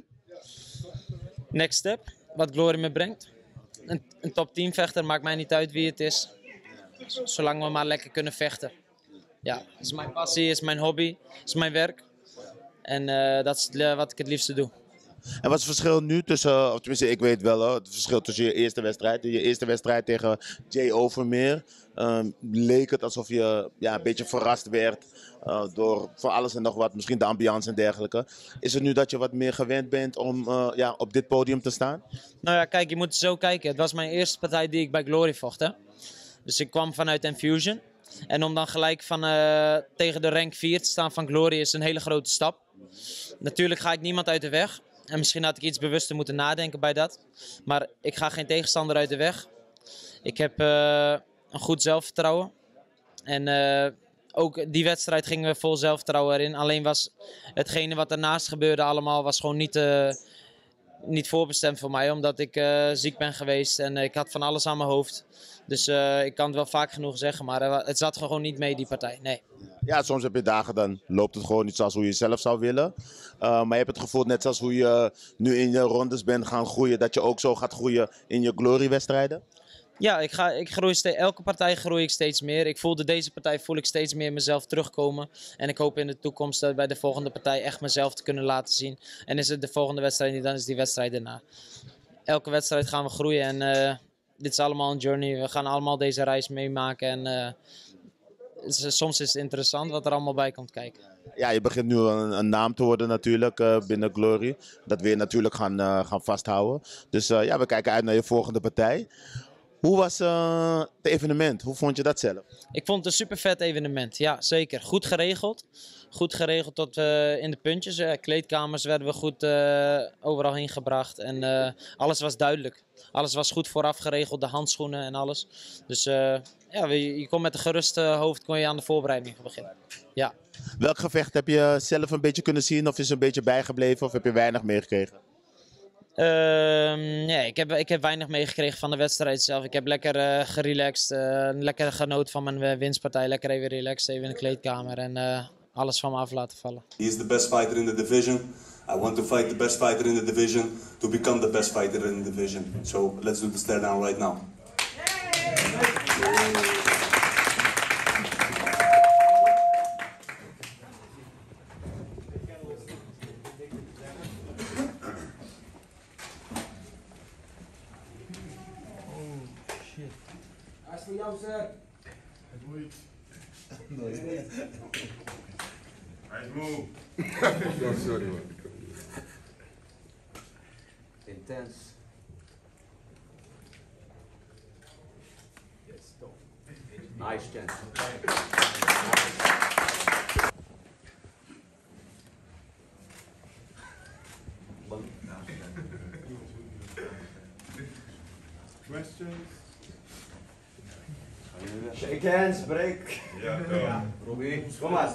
Next step, wat Glory me brengt. Een, een top tien vechter, maakt mij niet uit wie het is. Zolang we maar lekker kunnen vechten. Ja, dat is mijn passie, is mijn hobby, is mijn werk. En uh, dat is wat ik het liefste doe. En wat is het verschil nu tussen, of tenminste ik weet wel hoor, het verschil tussen je eerste wedstrijd. Je eerste wedstrijd tegen Jay Overmeer. Um, leek het alsof je ja, een beetje verrast werd uh, door van alles en nog wat, misschien de ambiance en dergelijke. Is het nu dat je wat meer gewend bent om uh, ja, op dit podium te staan? Nou ja, kijk, je moet zo kijken. Het was mijn eerste partij die ik bij Glory vocht. Hè? Dus ik kwam vanuit Enfusion. En om dan gelijk van, uh, tegen de rank vier te staan van Glory is een hele grote stap. Natuurlijk ga ik niemand uit de weg. En misschien had ik iets bewuster moeten nadenken bij dat. Maar ik ga geen tegenstander uit de weg. Ik heb uh, een goed zelfvertrouwen. En uh, ook die wedstrijd gingen we vol zelfvertrouwen erin. Alleen was hetgene wat daarnaast gebeurde allemaal was gewoon niet, uh, niet voorbestemd voor mij. Omdat ik uh, ziek ben geweest en uh, ik had van alles aan mijn hoofd. Dus uh, ik kan het wel vaak genoeg zeggen, maar uh, het zat gewoon niet mee, die partij. Nee. Ja, soms heb je dagen, dan loopt het gewoon niet zoals hoe je zelf zou willen. Uh, maar je hebt het gevoel, net zoals hoe je nu in je rondes bent gaan groeien, dat je ook zo gaat groeien in je Glory-wedstrijden? Ja, ik ga, ik groei steeds, elke partij groei ik steeds meer. Ik voelde deze partij voel ik steeds meer mezelf terugkomen. En ik hoop in de toekomst dat bij de volgende partij echt mezelf te kunnen laten zien. En is het de volgende wedstrijd niet, dan is die wedstrijd erna. Elke wedstrijd gaan we groeien en uh, dit is allemaal een journey. We gaan allemaal deze reis meemaken en uh, is, soms is het interessant wat er allemaal bij komt kijken. Ja, je begint nu een, een naam te worden natuurlijk uh, binnen Glory. Dat wil je natuurlijk gaan, uh, gaan vasthouden. Dus uh, ja, we kijken uit naar je volgende partij. Hoe was uh, het evenement? Hoe vond je dat zelf? Ik vond het een super vet evenement, ja zeker. Goed geregeld. Goed geregeld tot uh, in de puntjes. Uh, kleedkamers werden we goed uh, overal heen gebracht. En uh, alles was duidelijk. Alles was goed vooraf geregeld, de handschoenen en alles. Dus uh, ja, je, je kon met een gerust hoofd kon je aan de voorbereiding beginnen. Ja. Welk gevecht heb je zelf een beetje kunnen zien? Of is er een beetje bijgebleven? Of heb je weinig meegekregen? Uh, nee, ik heb, ik heb weinig meegekregen van de wedstrijd zelf. Ik heb lekker uh, gerelaxed, uh, lekker genoten van mijn uh, winstpartij. Lekker even relaxed, even in de kleedkamer en uh, alles van me af laten vallen. He is the best fighter in the division. I want to fight the best fighter in the division to become the best fighter in the division. So let's do the stare down right now. Voor jou, sir. Het moet. Nee. Hij is moe. Oh, sorry man. Intens. Yes, top. Nice chance. Questions? Shake hands, break. Yeah, yeah. Come on,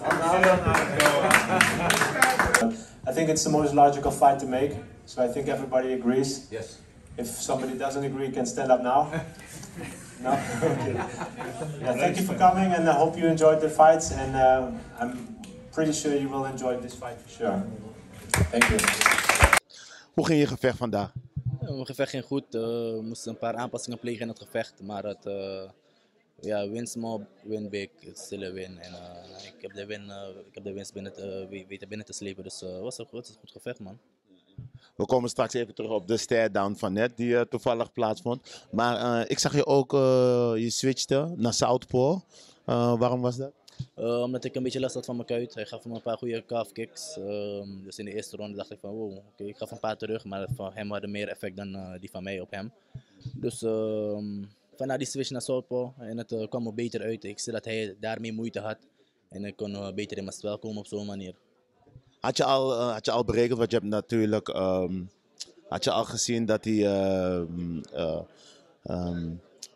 I think it's the most logical fight to make, so I think everybody agrees. Yes. If somebody doesn't agree, can stand up now. No? Okay. Yeah, thank you for coming, and I hope you enjoyed the fights, and uh, I'm pretty sure you will enjoy this fight for sure. Thank you. Hoe ging je gevecht vandaag? Mijn gevecht ging goed. Uh, we moesten een paar aanpassingen plegen in het gevecht, maar het... Uh, Ja, win small, win big, still a win. En uh, ik heb de win, uh, ik heb de winst binnen te, uh, weten binnen te slepen, dus het uh, was een goed, goed gevecht, man. We komen straks even terug op de stare-down van net, die uh, toevallig plaatsvond. Maar uh, ik zag je ook, uh, je switchte naar Southpaw. Uh, waarom was dat? Uh, omdat ik een beetje last had van mijn kuit. Hij gaf me een paar goede calf kicks. Um, dus in de eerste ronde dacht ik van wow, oké, okay, ik gaf een paar terug. Maar van hem hadden meer effect dan uh, die van mij op hem. Dus um, vanuit die switch naar Southpaw en het uh, kwam er beter uit. Ik zie dat hij daarmee moeite had. En ik kon uh, beter in mijn spel komen op zo'n manier. Had je al, uh, had je al berekend, want je hebt natuurlijk, um, had je al gezien dat hij, uh, uh, um,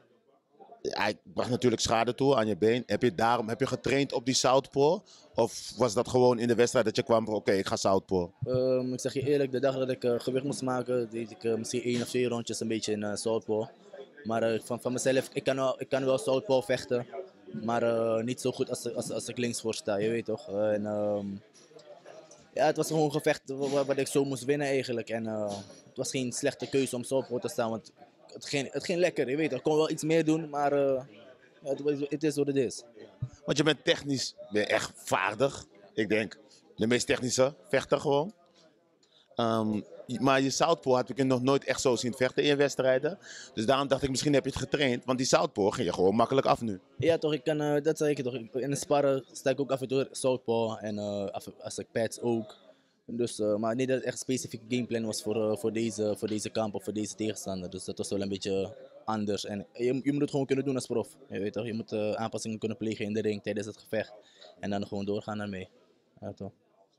hij bracht natuurlijk schade toe aan je been. Heb je daarom, heb je getraind op die Southpaw? Of was dat gewoon in de wedstrijd dat je kwam van oké, okay, ik ga Southpaw? Um, ik zeg je eerlijk, de dag dat ik uh, gewicht moest maken, deed ik uh, misschien één of twee rondjes een beetje in uh, Southpaw. Maar uh, van, van mezelf, ik kan wel, ik kan wel Southpaw vechten. Maar uh, niet zo goed als, als, als ik links voor sta, je weet toch. Uh, en, um, Ja, het was gewoon een gevecht wat ik zo moest winnen eigenlijk. En uh, het was geen slechte keuze om zo op te staan, want het ging, het ging lekker, je weet. Ik kon wel iets meer doen, maar uh, het is wat het is. Want je bent technisch ben je echt vaardig. Ik denk de meest technische vechter gewoon. Um, maar je Southpaw had ik je nog nooit echt zo zien vechten in wedstrijden. Dus daarom dacht ik, misschien heb je het getraind. Want die Southpaw ging je gewoon makkelijk af nu. Ja toch, ik kan, uh, dat zeg ik toch. In de sparren sta ik ook af en toe Southpaw. En uh, af, als ik pads ook. Dus, uh, maar niet dat het echt een specifieke gameplan was voor, uh, voor, deze, voor deze kamp of voor deze tegenstander. Dus dat was wel een beetje anders. En je, je moet het gewoon kunnen doen als prof. Je weet toch, je moet uh, aanpassingen kunnen plegen in de ring tijdens het gevecht. En dan gewoon doorgaan daarmee. Ja, toch.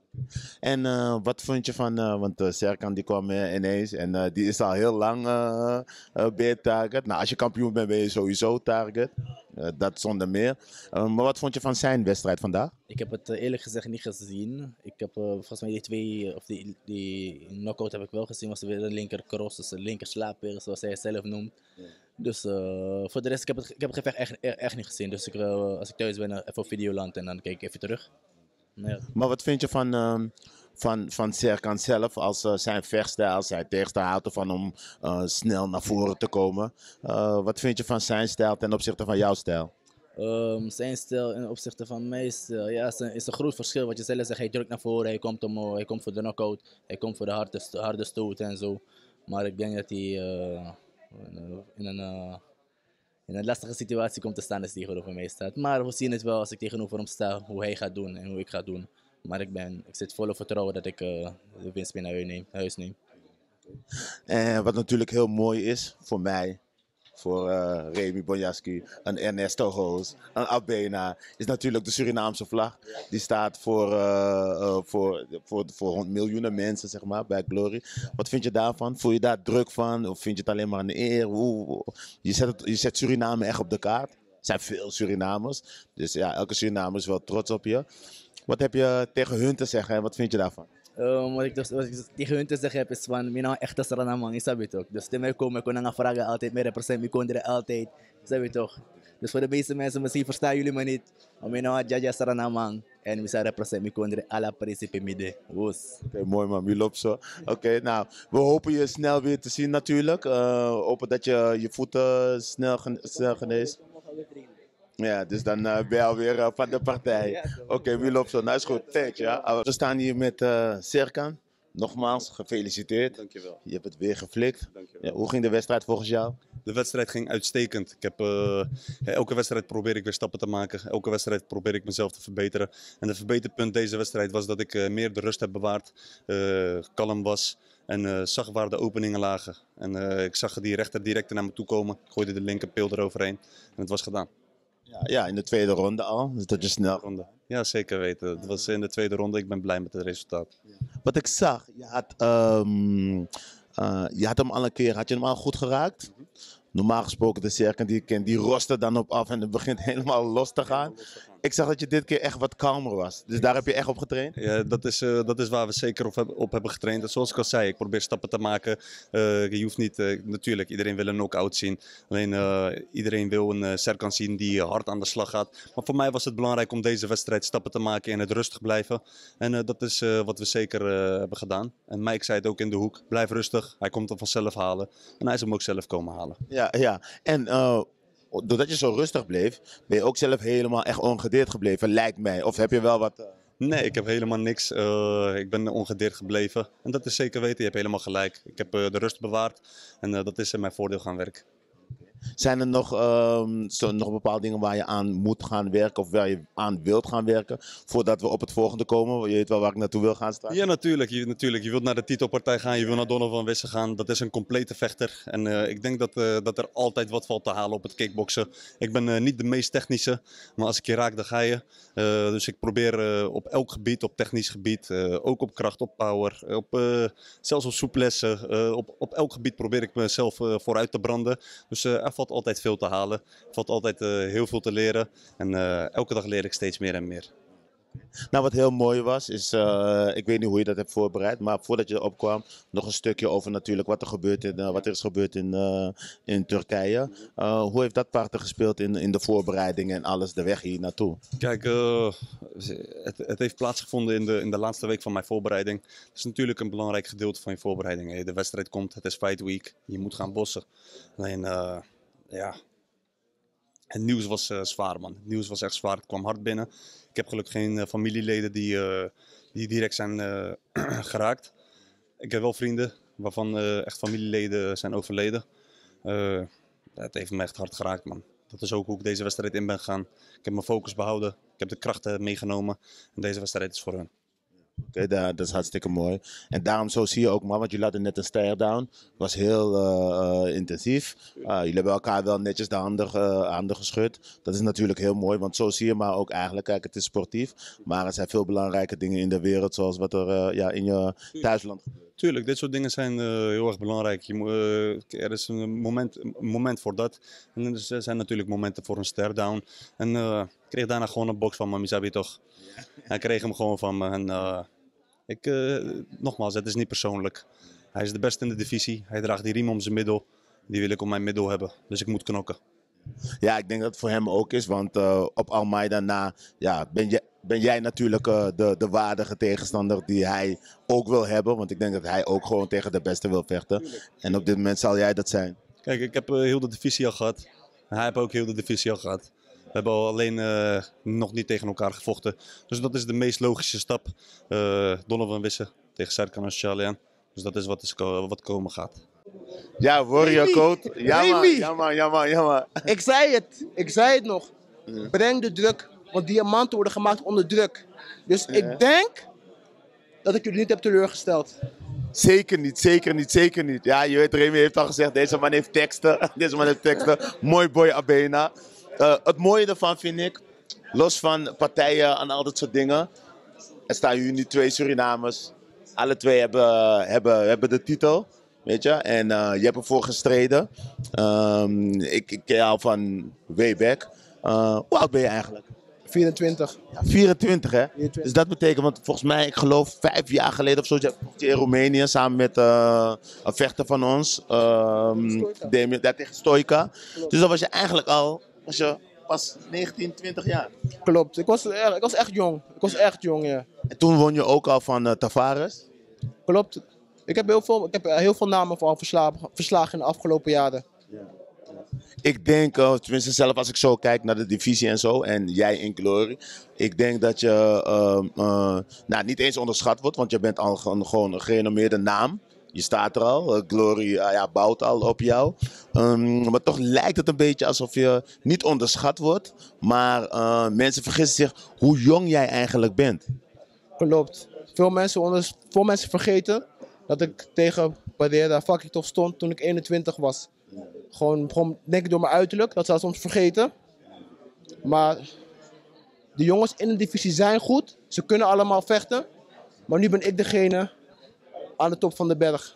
En uh, wat vond je van, uh, want uh, Serkan die kwam uh, ineens en uh, die is al heel lang uh, uh, bij target. Nou, als je kampioen bent ben je sowieso target, uh, dat zonder meer. Uh, maar wat vond je van zijn wedstrijd vandaag? Ik heb het uh, eerlijk gezegd niet gezien. Ik heb uh, volgens mij die twee, of die, die knockout heb ik wel gezien, was weer een linker cross, dus een linker slaapweer zoals hij het zelf noemt. Ja. Dus uh, voor de rest, ik heb het, ik heb het gevecht echt, echt, echt niet gezien. Dus ik, uh, als ik thuis ben, uh, even op Videoland en dan kijk ik even terug. Ja. Maar wat vind je van, uh, van, van Serkan zelf als uh, zijn vechtstijl, zijn tegenstander houdt ervan om uh, snel naar voren te komen. Uh, wat vind je van zijn stijl ten opzichte van jouw stijl? Um, zijn stijl ten opzichte van mijn stijl, ja, is een, is een groot verschil. Wat je zelf zegt, hij drukt naar voren, hij komt, om, hij komt voor de knockout, hij komt voor de harde, harde stoot en zo. Maar ik denk dat hij uh, in een... Uh, in een lastige situatie komt te staan als hij tegenover mij staat. Maar we zien het wel als ik tegenover hem sta, hoe hij gaat doen en hoe ik ga doen. Maar ik, ben, ik zit vol vertrouwen dat ik uh, de winst mee naar huis neem. Huis neem. En wat natuurlijk heel mooi is voor mij, voor uh, Remy Bonjasky, een Ernesto Hoos, een Abena, is natuurlijk de Surinaamse vlag. Die staat voor, uh, uh, voor, voor, voor miljoenen mensen, zeg maar, bij Glory. Wat vind je daarvan? Voel je daar druk van? Of vind je het alleen maar een eer? Hoe, je, zet het, je zet Suriname echt op de kaart. Er zijn veel Surinamers, dus ja, elke Surinamer is wel trots op je. Wat heb je tegen hun te zeggen en wat vind je daarvan? Um, wat, ik dus, wat ik tegen hun te zeggen heb is van, ik ben echt een Surinamang, je snapt het ook. Dus tegen mij komen, ik kon gaan vragen altijd, mij represent, ik kon er altijd, je snapt het toch. Dus voor de meeste mensen, misschien verstaan jullie me niet, maar ik ben Jaja Surinamang en we zijn represent, ik kon er alla principe midden. Oké, okay, mooi man, wie loopt zo. Oké, okay, nou, we hopen je snel weer te zien natuurlijk. Uh, hopen dat je je voeten snel, snel geneest. Ja, dus dan uh, ben je alweer uh, van de partij. Oké, okay, wie loopt zo? Nou is goed, thanks ja. We staan hier met uh, Serkan. Nogmaals, gefeliciteerd. Dankjewel. Je hebt het weer geflikt. Ja, hoe ging de wedstrijd volgens jou? De wedstrijd ging uitstekend. Ik heb, uh, elke wedstrijd probeer ik weer stappen te maken. Elke wedstrijd probeer ik mezelf te verbeteren. En het verbeterpunt deze wedstrijd was dat ik uh, meer de rust heb bewaard. Uh, kalm was. En uh, zag waar de openingen lagen. En uh, ik zag die rechter direct naar me toe komen. Ik gooide de linkerpil eroverheen. En het was gedaan. Ja, ja, in de tweede ronde al. Dus dat je snel. Ronde. Ja, zeker weten. Het was in de tweede ronde. Ik ben blij met het resultaat. Wat ik zag, je had, um, uh, je had hem al een keer, had je hem al goed geraakt? Mm-hmm. Normaal gesproken, de Serkan die ik ken, die rost er dan op af en het begint helemaal los te gaan. Ik zag dat je dit keer echt wat kalmer was. Dus daar heb je echt op getraind? Ja, dat is, uh, dat is waar we zeker op, heb, op hebben getraind. En zoals ik al zei, ik probeer stappen te maken. Uh, je hoeft niet, uh, natuurlijk, iedereen wil een knock-out zien. Alleen uh, iedereen wil een uh, Serkan zien die uh, hard aan de slag gaat. Maar voor mij was het belangrijk om deze wedstrijd stappen te maken en het rustig blijven. En uh, dat is uh, wat we zeker uh, hebben gedaan. En Mike zei het ook in de hoek, blijf rustig. Hij komt hem vanzelf halen. En hij is hem ook zelf komen halen. Ja, ja. En uh, doordat je zo rustig bleef, ben je ook zelf helemaal echt ongedeerd gebleven, lijkt mij. Of heb je wel wat... Uh... Nee, ik heb helemaal niks. Uh, ik ben ongedeerd gebleven. En dat is zeker weten, je hebt helemaal gelijk. Ik heb uh, de rust bewaard en uh, dat is in mijn voordeel gaan werken. Zijn er nog, um, zo, nog bepaalde dingen waar je aan moet gaan werken of waar je aan wilt gaan werken voordat we op het volgende komen? Je weet wel waar ik naartoe wil gaan staan. Ja, natuurlijk. Je, natuurlijk. je wilt naar de titelpartij gaan, je wil naar Donovan Wisse gaan. Dat is een complete vechter. En uh, ik denk dat, uh, dat er altijd wat valt te halen op het kickboksen. Ik ben uh, niet de meest technische, maar als ik je raak, dan ga je. Uh, dus ik probeer uh, op elk gebied, op technisch gebied, uh, ook op kracht, op power, op, uh, zelfs op souplesse. Uh, op, op elk gebied probeer ik mezelf uh, vooruit te branden. Dus uh, er valt altijd veel te halen. Er valt altijd uh, heel veel te leren. En uh, elke dag leer ik steeds meer en meer. Nou, wat heel mooi was, is, uh, ik weet niet hoe je dat hebt voorbereid, maar voordat je erop kwam, nog een stukje over natuurlijk wat er, gebeurt in, uh, wat er is gebeurd in, uh, in Turkije. Uh, hoe heeft dat parten gespeeld in, in de voorbereidingen en alles, de weg hier naartoe? Kijk, uh, het, het heeft plaatsgevonden in de, in de laatste week van mijn voorbereiding. Het is natuurlijk een belangrijk gedeelte van je voorbereiding. De wedstrijd komt, het is fight week, je moet gaan bossen. Alleen, uh, ja... Het nieuws was uh, zwaar, man. Het nieuws was echt zwaar. Het kwam hard binnen. Ik heb gelukkig geen uh, familieleden die, uh, die direct zijn uh, geraakt. Ik heb wel vrienden waarvan uh, echt familieleden zijn overleden. Uh, het heeft me echt hard geraakt, man. Dat is ook hoe ik deze wedstrijd in ben gegaan. Ik heb mijn focus behouden. Ik heb de krachten meegenomen. En deze wedstrijd is voor hun. Oké, okay, dat, dat is hartstikke mooi. En daarom zo zie je ook, man, want jullie hadden net een stare-down. Het was heel uh, uh, intensief. Uh, jullie hebben elkaar wel netjes de handen, uh, handen geschud. Dat is natuurlijk heel mooi, want zo zie je maar ook eigenlijk. Kijk, het is sportief, maar er zijn veel belangrijke dingen in de wereld, zoals wat er uh, ja, in je thuisland gebeurt. Tuurlijk, dit soort dingen zijn uh, heel erg belangrijk. Je, uh, er is een moment, een moment voor dat. En er zijn natuurlijk momenten voor een stare-down. En uh, ik kreeg daarna gewoon een box van me, Misabi toch. Hij kreeg hem gewoon van me. En, uh, ik, uh, nogmaals, het is niet persoonlijk. Hij is de beste in de divisie. Hij draagt die riem om zijn middel. Die wil ik om mijn middel hebben. Dus ik moet knokken. Ja, ik denk dat het voor hem ook is. Want uh, op Almeida na ja, ben, je, ben jij natuurlijk uh, de, de waardige tegenstander die hij ook wil hebben. Want ik denk dat hij ook gewoon tegen de beste wil vechten. En op dit moment zal jij dat zijn. Kijk, ik heb uh, heel de divisie al gehad. Hij heeft ook heel de divisie al gehad. We hebben al alleen uh, nog niet tegen elkaar gevochten. Dus dat is de meest logische stap. Uh, Donovan Wisse tegen Serkan Oesterlian. Dus dat is wat, is wat komen gaat. Ja, Warrior Code. Ja man, ja man, ja man, ja man. Ik zei het, ik zei het nog. Breng de druk, want diamanten worden gemaakt onder druk. Dus ja. Ik denk dat ik jullie niet heb teleurgesteld. Zeker niet, zeker niet, zeker niet. Ja, je weet, Remy heeft al gezegd, deze man heeft teksten. Deze man heeft teksten. Mooi boy Abena. Uh, het mooie ervan vind ik, los van partijen en al dat soort dingen. Er staan hier nu twee Surinamers. Alle twee hebben, hebben, hebben de titel. Weet je, en uh, je hebt ervoor gestreden. Um, ik, ik ken jou van way back. Uh, hoe oud ben je eigenlijk? vierentwintig. Ja, vierentwintig, hè? vierentwintig. Dus dat betekent, want volgens mij, ik geloof vijf jaar geleden of zo, je in Roemenië samen met uh, een vechter van ons. Um, Damien, dat tegen Stoica. Dus dan was je eigenlijk al, was je pas negentien, twintig jaar. Klopt, ik was, ik was echt jong. Ik was echt jong, ja. En toen won je ook al van uh, Tavares? Klopt. Ik heb heel veel, ik heb heel veel namen al verslagen, verslagen in de afgelopen jaren. Ja. Ik denk, uh, tenminste zelf als ik zo kijk naar de divisie en zo, en jij in Glory. Ik denk dat je uh, uh, nou, niet eens onderschat wordt, want je bent al gewoon, gewoon een gerenommeerde naam. Je staat er al, uh, Glory uh, ja, bouwt al op jou. Um, maar toch lijkt het een beetje alsof je niet onderschat wordt. Maar uh, mensen vergissen zich hoe jong jij eigenlijk bent. Klopt. Veel mensen, onder, veel mensen vergeten dat ik tegen Pereira fucking tof stond toen ik eenentwintig was. Gewoon, gewoon denk ik door mijn uiterlijk, dat zou soms vergeten. Maar de jongens in de divisie zijn goed, ze kunnen allemaal vechten. Maar nu ben ik degene aan de top van de berg.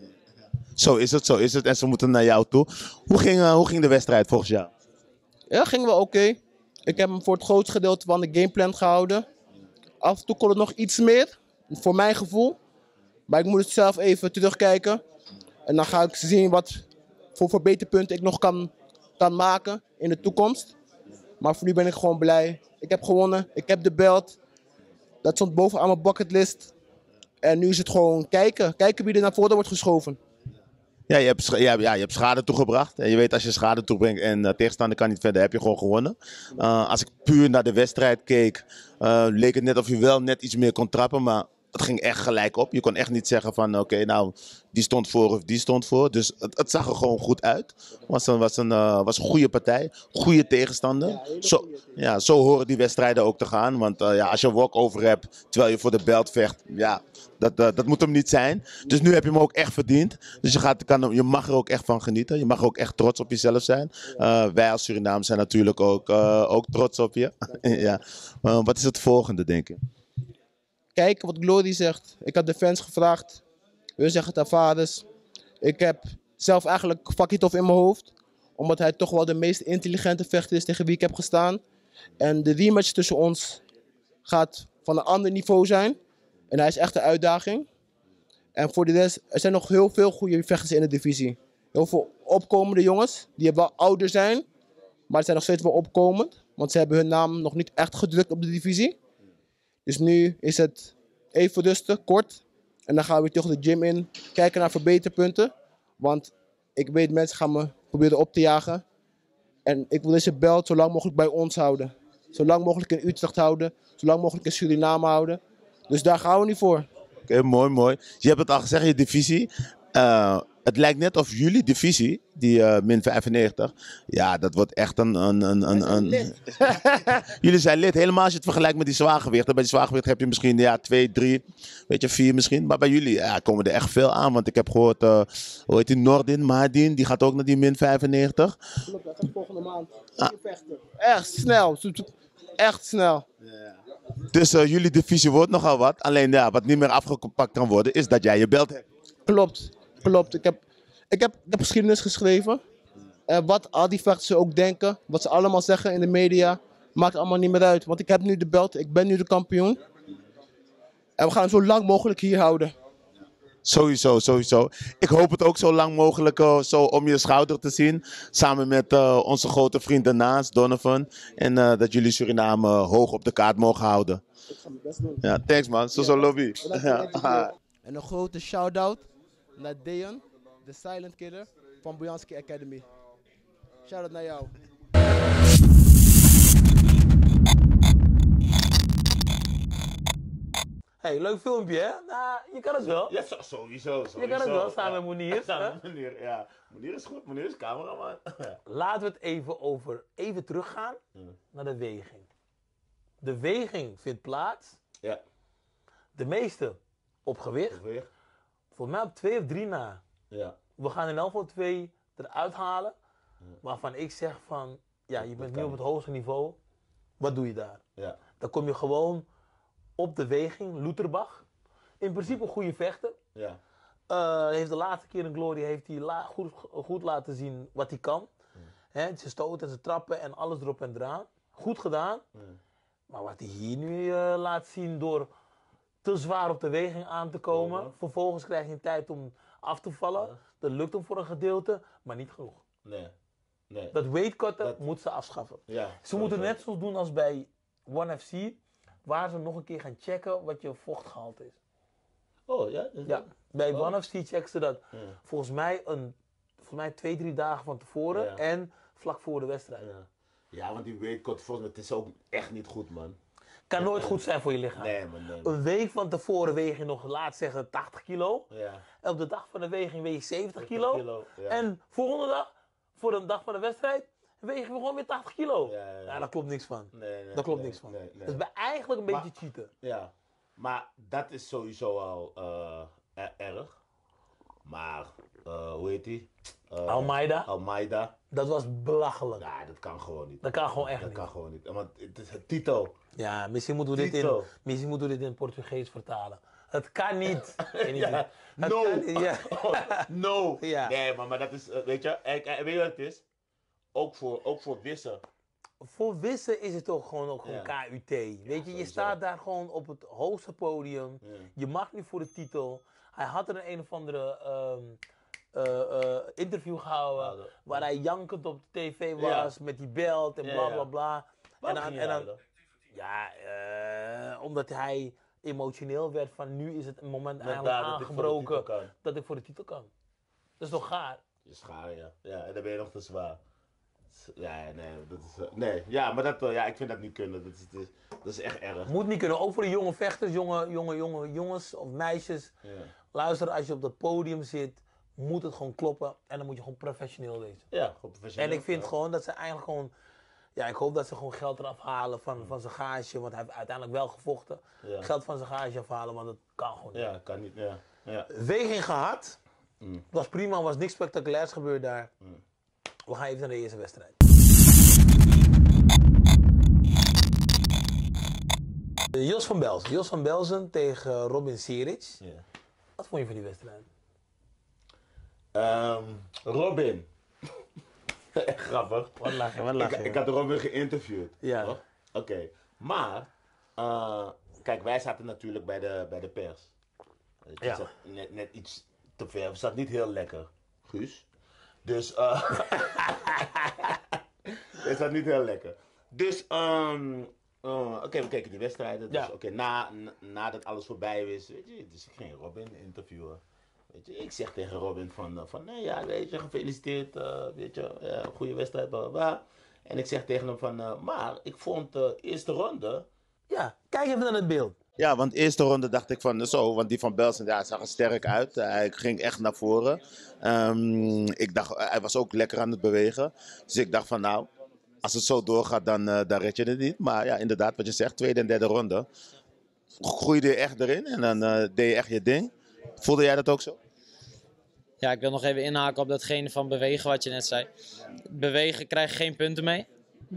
Zo is het, zo is het. En ze moeten naar jou toe. Hoe ging, uh, hoe ging de wedstrijd volgens jou? Ja, ging wel oké. Okay. Ik heb hem voor het grootste gedeelte van de gameplan gehouden. Af en toe kon het nog iets meer, voor mijn gevoel. Maar ik moet het zelf even terugkijken. En dan ga ik zien wat voor verbeterpunten ik nog kan, kan maken in de toekomst. Maar voor nu ben ik gewoon blij. Ik heb gewonnen, ik heb de belt. Dat stond bovenaan mijn bucketlist. En nu is het gewoon kijken. Kijken wie er naar voren wordt geschoven. Ja, je hebt, scha- ja, ja, je hebt schade toegebracht. En je weet als je schade toebrengt en uh, tegenstander kan niet verder, heb je gewoon gewonnen. Uh, als ik puur naar de wedstrijd keek, uh, leek het net of je wel net iets meer kon trappen. Maar het ging echt gelijk op. Je kon echt niet zeggen van oké, okay, nou die stond voor of die stond voor. Dus het, het zag er gewoon goed uit. Het was een, was een, uh, was een goede partij. Goede tegenstander. Zo, ja, zo horen die wedstrijden ook te gaan. Want uh, ja, als je een walkover hebt terwijl je voor de belt vecht, ja, dat, uh, dat moet hem niet zijn. Dus nu heb je hem ook echt verdiend. Dus je, gaat, kan, je mag er ook echt van genieten. Je mag ook echt trots op jezelf zijn. Uh, wij als Suriname zijn natuurlijk ook, uh, ook trots op je. Ja. Uh, wat is het volgende, denk je? Kijk wat Glory zegt. Ik had de fans gevraagd. Hun zeggen Tavares. Ik heb zelf eigenlijk Fakitov in mijn hoofd. Omdat hij toch wel de meest intelligente vechter is tegen wie ik heb gestaan. En de rematch tussen ons gaat van een ander niveau zijn. En hij is echt een uitdaging. En voor de rest, er zijn nog heel veel goede vechters in de divisie. Heel veel opkomende jongens, die wel ouder zijn. Maar ze zijn nog steeds wel opkomend. Want ze hebben hun naam nog niet echt gedrukt op de divisie. Dus nu is het even rusten, kort. En dan gaan we weer terug de gym in. Kijken naar verbeterpunten. Want ik weet, mensen gaan me proberen op te jagen. En ik wil deze belt zo lang mogelijk bij ons houden. Zo lang mogelijk in Utrecht houden. Zo lang mogelijk in Suriname houden. Dus daar gaan we nu voor. Oké, okay, mooi, mooi. Je hebt het al gezegd, je divisie. Uh, het lijkt net of jullie divisie, die uh, min vijfennegentig, ja, dat wordt echt een... een, een, een, een... Jullie zijn lid, helemaal als je het vergelijkt met die zwaargewichten. Bij die zwaargewicht heb je misschien ja, twee, drie, weet je, vier misschien. Maar bij jullie ja, komen er echt veel aan. Want ik heb gehoord, uh, hoe heet die, Nordin, Mahadin, die gaat ook naar die min vijfennegentig. Klopt, dat gaat volgende maand. Ah. Echt snel, echt snel. Dus uh, jullie divisie wordt nogal wat. Alleen ja, wat niet meer afgepakt kan worden, is dat jij je belt hebt. Klopt, klopt. Ik heb, ik heb, ik heb geschiedenis geschreven. En wat al die vechters ook denken, wat ze allemaal zeggen in de media, maakt allemaal niet meer uit. Want ik heb nu de belt, ik ben nu de kampioen. En we gaan hem zo lang mogelijk hier houden. Sowieso, sowieso. Ik hoop het ook zo lang mogelijk uh, zo om je schouder te zien. Samen met uh, onze grote vriend daarnaast, Donovan. En uh, dat jullie Suriname uh, hoog op de kaart mogen houden. Ik ga mijn best doen. Ja, thanks man. Zo zo lobby. Ja. En een grote shout-out naar Deon, de silent killer van Bojanski Academy. Shout-out naar jou. Hey, leuk filmpje, hè? Nou, je kan het wel. Ja, zo, sowieso, sowieso. Je kan het wel, samen met Monier. Samen met Monier, ja. Monier is goed, Monier is cameraman. Laten we het even over, even teruggaan hmm. naar de weging. De weging vindt plaats. Ja. De meeste op gewicht. gewicht. Volgens mij op twee of drie na. Ja. We gaan in elk geval twee eruit halen. Hmm. Waarvan ik zeg van, ja, je bent nu op het hoogste niveau. Wat doe je daar? Ja. Dan kom je gewoon op de weging, Lutherbach. In principe een goede vechter. Ja. Uh, heeft de laatste keer in Glory heeft hij la- goed, goed laten zien wat hij kan. Mm. He, zijn stoten en zijn trappen en alles erop en eraan. Goed gedaan. Mm. Maar wat hij hier nu uh, laat zien door te zwaar op de weging aan te komen. Oh, vervolgens krijgt hij tijd om af te vallen. Ja. Dat lukt hem voor een gedeelte, maar niet genoeg. Nee. Nee. Dat weightcutten dat... moet ze afschaffen. Ja, ze moeten net zo doen als bij One F C. Waar ze nog een keer gaan checken wat je vochtgehalte is. Oh ja? Ja, bij oh. One F C checken ze dat ja. volgens mij, een, volgens mij twee, drie dagen van tevoren ja. en vlak voor de wedstrijd. Ja, ja want die weightcut, volgens mij, het is ook echt niet goed, man. Kan nooit goed zijn voor je lichaam. Nee, man, nee, man. Een week van tevoren weeg je nog, laat zeggen, tachtig kilo. Ja. En op de dag van de weging weeg je zeventig kilo. kilo ja. En volgende dag, voor de dag van de wedstrijd, weeg je gewoon weer tachtig kilo. Ja, ja, ja. ja daar klopt niks van. Nee, nee, daar klopt nee, niks van. Nee, nee. Dat is eigenlijk een maar, beetje cheaten. Ja, maar dat is sowieso al uh, er, erg. Maar, uh, hoe heet die? Uh, Almeida. Almeida. Dat was belachelijk. Ja, dat kan gewoon niet. Dat kan gewoon echt dat niet. Dat kan gewoon niet. Want het is het titel. Ja, misschien moeten we dit in, misschien moeten we dit in het Portugees vertalen. Het kan niet. ja. Het no. Kan niet, ja. oh, no. Ja. Nee, maar, maar dat is, uh, weet je, ik, ik, weet je wat het is? Ook voor, ook voor Wissen. Voor Wissen is het toch gewoon ook ja. een K U T. Weet ja, je, je staat daar gewoon op het hoogste podium. Ja. Je mag nu voor de titel. Hij had er een, een of andere um, uh, uh, interview gehouden. Ja, dat, waar ja. hij jankend op de tv was. Ja. Met die belt en bla bla bla. Ja. En dan, en dan, ja, uh, omdat hij emotioneel werd van nu is het een moment Met eigenlijk daar, aangebroken dat ik, dat ik voor de titel kan. Dat is toch gaar? Je schaar, ja. Ja, en dan ben je nog te zwaar. Ja, nee, dat is... uh, nee, ja, maar dat, uh, ja, ik vind dat niet kunnen. Dat is, dat is, dat is echt erg. Moet niet kunnen, ook voor de jonge vechters, jonge, jonge, jonge jongens of meisjes. Ja. Luister, als je op dat podium zit, moet het gewoon kloppen. En dan moet je gewoon professioneel wezen. Ja, gewoon professioneel. En ik vind ja. gewoon dat ze eigenlijk gewoon... Ja, ik hoop dat ze gewoon geld eraf halen van, van zijn gage. Want hij heeft uiteindelijk wel gevochten. Ja. Geld van zijn gage afhalen, want dat kan gewoon niet. Ja, kan niet, ja. ja. Weging gehad. Mm. Het was prima, was niks spectaculairs gebeurd daar. Mm. We gaan even naar de eerste wedstrijd. Jos van Belzen. Jos van Belzen tegen Robin Siric. Ja. Wat vond je van die wedstrijd? Um, Robin. Echt grappig. Wat lachen, wat lachen. Ik, ik had Robin geïnterviewd. Ja. Oké. Okay. Maar, uh, kijk, wij zaten natuurlijk bij de, bij de pers. Het Ja. zat net, net iets te ver. Het zat niet heel lekker, Guus. Dus, uh, het zat niet heel lekker. Dus, um, uh, oké, okay, we keken die wedstrijden. Dus, Ja. oké, okay, na, na, nadat alles voorbij is, weet je, dus ik ging Robin interviewen. Weet je, ik zeg tegen Robin van, uh, van nee, ja, weet je, gefeliciteerd, uh, weet je, ja, goede wedstrijd, bla, bla, bla. En ik zeg tegen hem van, uh, maar ik vond de eerste ronde... Ja, kijk even naar het beeld. Ja, want de eerste ronde dacht ik van zo, want die van Belzen, ja, zag er sterk uit. Hij ging echt naar voren. Um, ik dacht, hij was ook lekker aan het bewegen. Dus ik dacht van nou, als het zo doorgaat, dan, uh, dan red je het niet. Maar ja, inderdaad, wat je zegt, tweede en derde ronde, groeide je echt erin en dan uh, deed je echt je ding. Voelde jij dat ook zo? Ja, ik wil nog even inhaken op datgene van bewegen wat je net zei. Bewegen krijg je geen punten mee.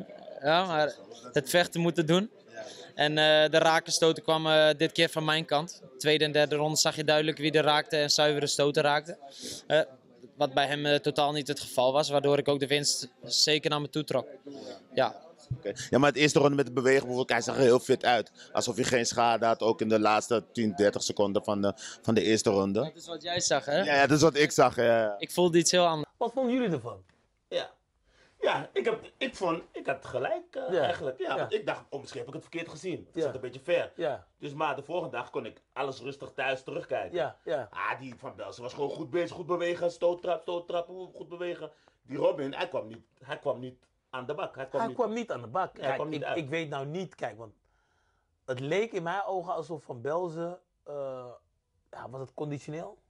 Ja, maar het vechten moeten doen. En uh, de rakenstoten kwamen dit keer van mijn kant. Tweede en derde ronde zag je duidelijk wie er raakte en zuivere stoten raakte. Uh, wat bij hem uh, totaal niet het geval was, waardoor ik ook de winst zeker naar me toe trok. Ja. Okay. Ja, maar het eerste ronde met de bewegen, bijvoorbeeld, hij zag er heel fit uit. Alsof hij geen schade had, ook in de laatste tien, dertig seconden van de, van de eerste ronde. Dat is wat jij zag, hè? Ja, ja, dat is wat ik zag. Ja. Ik voelde iets heel anders. Wat vonden jullie ervan? Ja. Ja, ik, heb, ik vond, ik had gelijk uh, Ja. eigenlijk. Ja, Ja. want ik dacht, oh, misschien heb ik het verkeerd gezien. Het Ja. zat een beetje ver. Ja. Dus maar de volgende dag kon ik alles rustig thuis terugkijken. Ja, ja. Ah, die Van Belzen was gewoon goed bezig, goed bewegen, stoottrap, stoottrap, goed bewegen. Die Robin, hij kwam niet, hij kwam niet aan de bak. Hij kwam, Hij niet, kwam niet aan de bak. hij Kijk, kwam niet ik, uit. ik weet nou niet, kijk, want het leek in mijn ogen alsof Van Belzen, uh, ja, was het conditioneel?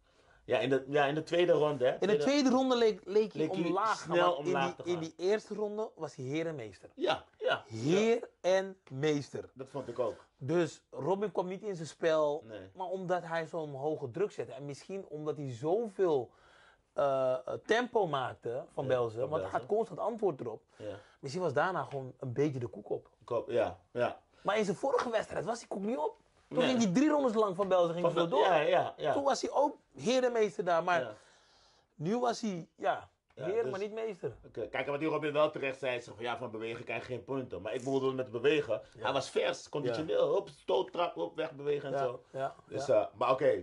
Ja, in de, ja, in de tweede ronde. Hè? In de tweede ronde leek, leek hij Leek hij omlaag. snel want omlaag in, te die, gaan. in die eerste ronde was hij heer en meester. Ja, ja. Heer en meester. Dat vond ik ook. Dus Robin kwam niet in zijn spel, Nee. maar omdat hij zo'n hoge druk zette. En misschien omdat hij zoveel uh, tempo maakte van Ja, Belzen, van want hij had Belzen. constant antwoord erop. Ja. Misschien was daarna gewoon een beetje de koek op. Kop, ja, ja. Maar in zijn vorige wedstrijd was die koek niet op. Toen Nee. ging hij drie rondes lang van Belzen ging Van hij zo Bel- door. ja, ja, ja. Toen was hij ook heer en meester daar. Maar Ja. nu was hij, ja, Ja, heer, dus- maar niet meester. Oké, kijk, wat die Robin wel terecht zei, zeg van ja, van bewegen krijg je geen punten. Maar ik bedoelde met bewegen, hij was vers, conditioneel, hop, stoottrap, hop, wegbewegen en Ja, zo. ja, Dus, ja. uh, maar oké,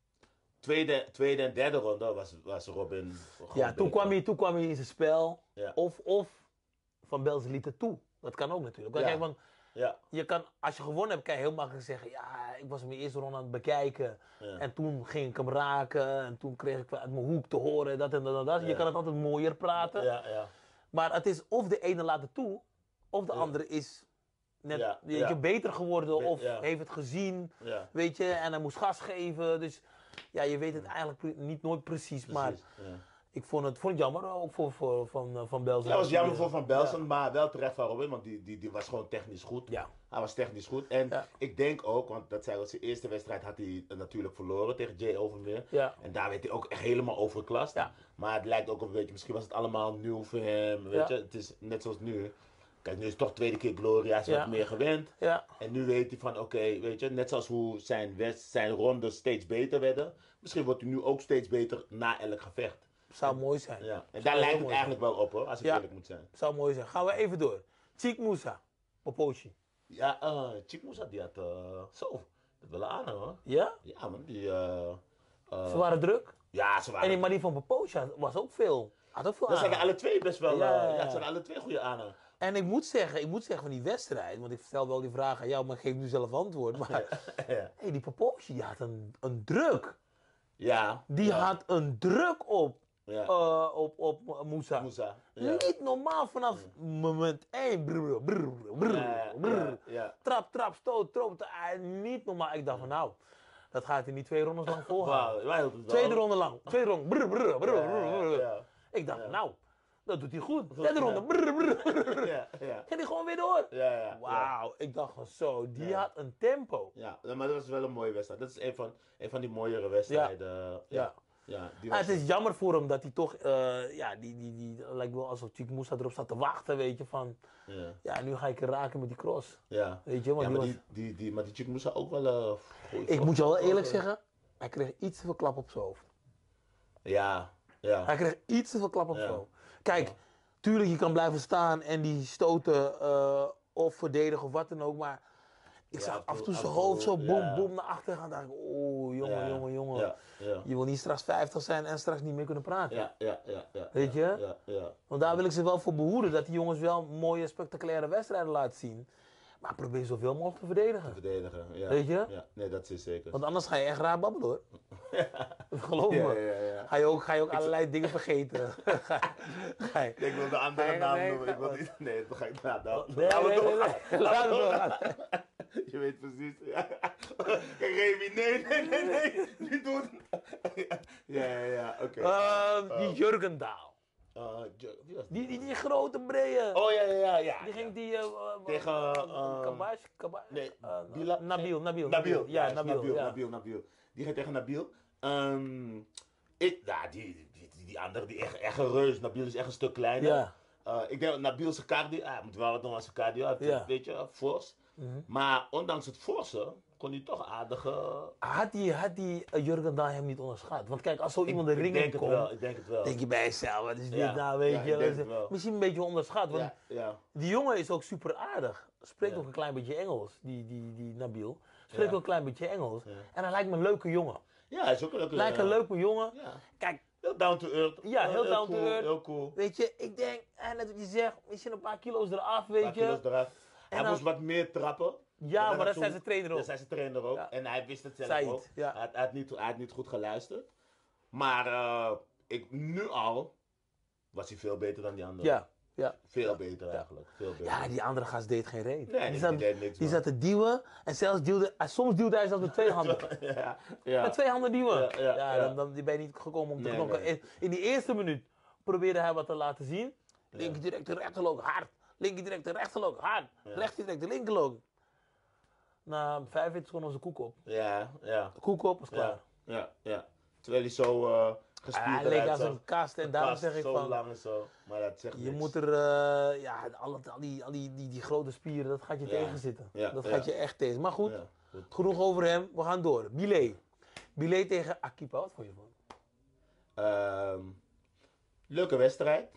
tweede, tweede en derde ronde was, was Robin gewoon Ja, toen beter. kwam, hij, toen kwam hij in zijn spel. Ja. Of, of Van Belzen liet het toe. Dat kan ook natuurlijk. Ja. Kijk, want Ja. je kan, als je gewonnen hebt, kan je heel makkelijk zeggen... Ja, ik was in mijn eerste ronde aan het bekijken. Ja. En toen ging ik hem raken. En toen kreeg ik uit mijn hoek te horen dat en dat en dat. Je Ja. kan het altijd mooier praten. Ja, ja. Maar het is of de ene laat het toe, of de andere is net Ja, weet ja. je, beter geworden. Be- of ja. heeft het gezien, Ja. weet je. En hij moest gas geven. Dus ja, je weet het eigenlijk pre- niet nooit precies. Maar Precies, ja. ik vond het, vond het jammer ook voor, voor Van, uh, van Belzen. Ja, dat was jammer voor Van Belzen, Ja. maar wel terecht van Robin, want die, die, die was gewoon technisch goed. Ja. Hij was technisch goed. En Ja. ik denk ook, want dat zei hij, zijn eerste wedstrijd had hij uh, natuurlijk verloren tegen Jay Overmeer. Ja. En daar werd hij ook echt helemaal overklast. Ja. Maar het lijkt ook een beetje, misschien was het allemaal nieuw voor hem. Weet Ja. je, het is net zoals nu. Kijk, nu is het toch de tweede keer Gloria, hij is Ja. wat meer gewend. Ja. En nu weet hij van, oké, weet je, net zoals hoe zijn, west, zijn rondes steeds beter werden. Misschien wordt hij nu ook steeds beter na elk gevecht. Zou mooi zijn. Ja. En Zou daar heel lijkt het mooi eigenlijk wel op hoor, als ik Ja. eerlijk moet zijn. Zou mooi zijn. Gaan we even door. Chik Moussa, Popochi. Ja, uh, Chik Moussa die had, uh, zo, dat willen aan hoor. Ja? Ja man, die... uh, uh, Ze waren druk. Ja, ze waren... En die, maar die van Popochi was ook veel. Had ook veel Dat zijn aanhang. alle twee best wel, Ja, ja, ja, ja, ja. het zijn alle twee goede aanhang. En ik moet zeggen, ik moet zeggen van die wedstrijd, want ik stel wel die vraag aan jou, maar ik geef nu zelf antwoord. Maar Ja. hey, die Popochi die had een, een druk. Ja. Die ja. had een druk op. Ja. Uh, op, op Moussa. Moussa, ja. Niet normaal vanaf moment één. Brr, brr, brr, Ja, brr. ja, ja. Trap, trap, stoot, trap. Uh, niet normaal. Ik dacht van nou, dat gaat hij niet twee rondes lang volhouden. Wauw, wij hielden het wel. Tweede ronde lang. Tweede ronde. Brr, brr, brr, Ja, brr, brr. ja. Ik dacht Ja. nou, dat doet hij goed. Derde ronde. Ja. Brr, brr, brr. Ja, ja. Ging hij gewoon weer door. Ja, ja. Wauw, ik dacht van zo, die Ja. had een tempo. Ja, maar dat was wel een mooie wedstrijd. Dat is een van, een van die mooiere wedstrijden. Ja. Ja. Ja, die Ah, was- het is jammer voor hem dat hij toch, uh, ja, die, die, die lijkt wel alsof Chick Moussa erop staat te wachten, weet je, van, Ja. ja, nu ga ik er raken met die cross. Ja. Weet je, want ja, die maar was- die, die, die, maar die chick moest daar ook wel... Uh, goeie Ik voor- moet je wel eerlijk voor- zeggen, hij kreeg iets te veel klap op zijn hoofd. Ja, ja. Hij kreeg iets te veel klap op Ja. zijn hoofd. Kijk, tuurlijk, je kan blijven staan en die stoten uh, of verdedigen of wat dan ook, maar ik Ja, zag af en toe af zijn en toe, hoofd zo boem, ja. boem naar achteren gaan. dacht ik, oh, jongen, Ja, jongen, jongen. ja, ja. Je wil niet straks vijftig zijn en straks niet meer kunnen praten. Ja, ja, ja, ja. Weet je? Ja, ja, ja. Want daar wil ik ze wel voor behoeden, dat die jongens wel mooie, spectaculaire wedstrijden laten zien. Maar probeer zoveel mogelijk te verdedigen. Verdedigen, ja. Weet je? Ja, nee, dat is zeker. Want anders ga je echt raar babbelen hoor. Geloof Ja, me. ja, ja. Ga je ook, ga je ook allerlei dingen vergeten. ga, ga je, Ik wil de andere Ga je- naam nee, noemen. Ik ga- wil niet... Nee, dat ga ik... Nou, nou, Nee, laten we nee, nee, doorgaan. nee. Laten we doorgaan. Je weet precies. Ja. Kijk, Remy, nee, nee, nee, nee. Niet doen. Ja, ja, ja, oké. Ehm, die Uh, Jurgendaal. uh, Jur- wie was Die, die, die grote brede. Oh ja, ja, ja. ja. Die ging die... Uh, Tegen, uh, Kabash? Kabash? Nee, Uh, Bila- Nabil, Nabil. Nabil, Ja, ja, Nabil. Nabil, ja. Nabil, Nabil. Die gaat tegen Nabil. Ehm, ik, ja, die, die, die, die andere, die echt, echt een reus. Nabil is echt een stuk kleiner. Ja. Uh, ik denk dat Nabil zijn cardio, ah, hij moet wel wat doen aan zijn cardio, hij heeft, Ja. weet je, force. Mhm. Maar ondanks het force kon hij toch aardig... Uh, Had die, had die uh, Jurgendaal hem niet onderschat? Want kijk, als zo Ik- iemand de ik ring denk in het komt, wel, ik denk het wel. denk je bij jezelf, wat is dit Ja, nou, weet ja, je? ik denk Dat is het wel. Misschien een beetje onderschat, want ja, ja. die jongen is ook super aardig. Spreekt Ja. ook een klein beetje Engels, die, die, die Nabil. Spreekt Ja. ook een klein beetje Engels. Ja. En hij lijkt me een leuke jongen. Ja, hij is ook een leuke Lijkt een leuke jongen. Ja. Kijk, Heel down to earth. ja, heel down cool, to earth. Heel cool. Weet je, ik denk, en net wat je zegt, misschien een paar kilo's eraf, weet Paar je. kilo's eraf. Hij dan- moest wat meer trappen. Ja, Dat maar dat naartoe- zei zijn trainer ook. Dat zei zijn trainer ook. Ja. En hij wist het zelf Said, ook. ja. Hij, had, hij, had niet, hij had niet goed geluisterd. Maar uh, ik, nu al was hij veel beter dan die andere. Ja, ja. Veel beter eigenlijk. Veel beter. Ja, die andere gast deed geen reet. Nee, die die zat, deed niks, die man. zat te duwen en zelfs duwde, en soms duwde hij zelfs met twee handen. ja, ja. Met twee handen duwen. Ja, Ja, ja, ja. Dan, dan ben je niet gekomen om te Nee, knokken. nee. In, in die eerste minuut probeerde hij wat te laten zien. Linker direct de rechterloop, hard. Linker direct de rechterloop, hard. Ja. Rechter direct de linkerloop. Na vijfenveertig seconden was de koek op. Ja, ja. Koek op, was klaar. Ja, ja, ja. Terwijl hij zo uh, gespierd Hij leek eruit als zag. een kast en daarom Kast, zeg ik zo van... lang en zo. Maar dat zegt Je niks. moet er, uh, ja, al, al, die, al die, die, die grote spieren, dat gaat je Ja. tegenzitten. Ja, Dat ja. gaat je echt tegen. Maar goed, Ja, goed. genoeg over hem. We gaan door. Bilé. Bilé tegen Akipa, wat vond je van? Ehm, leuke wedstrijd.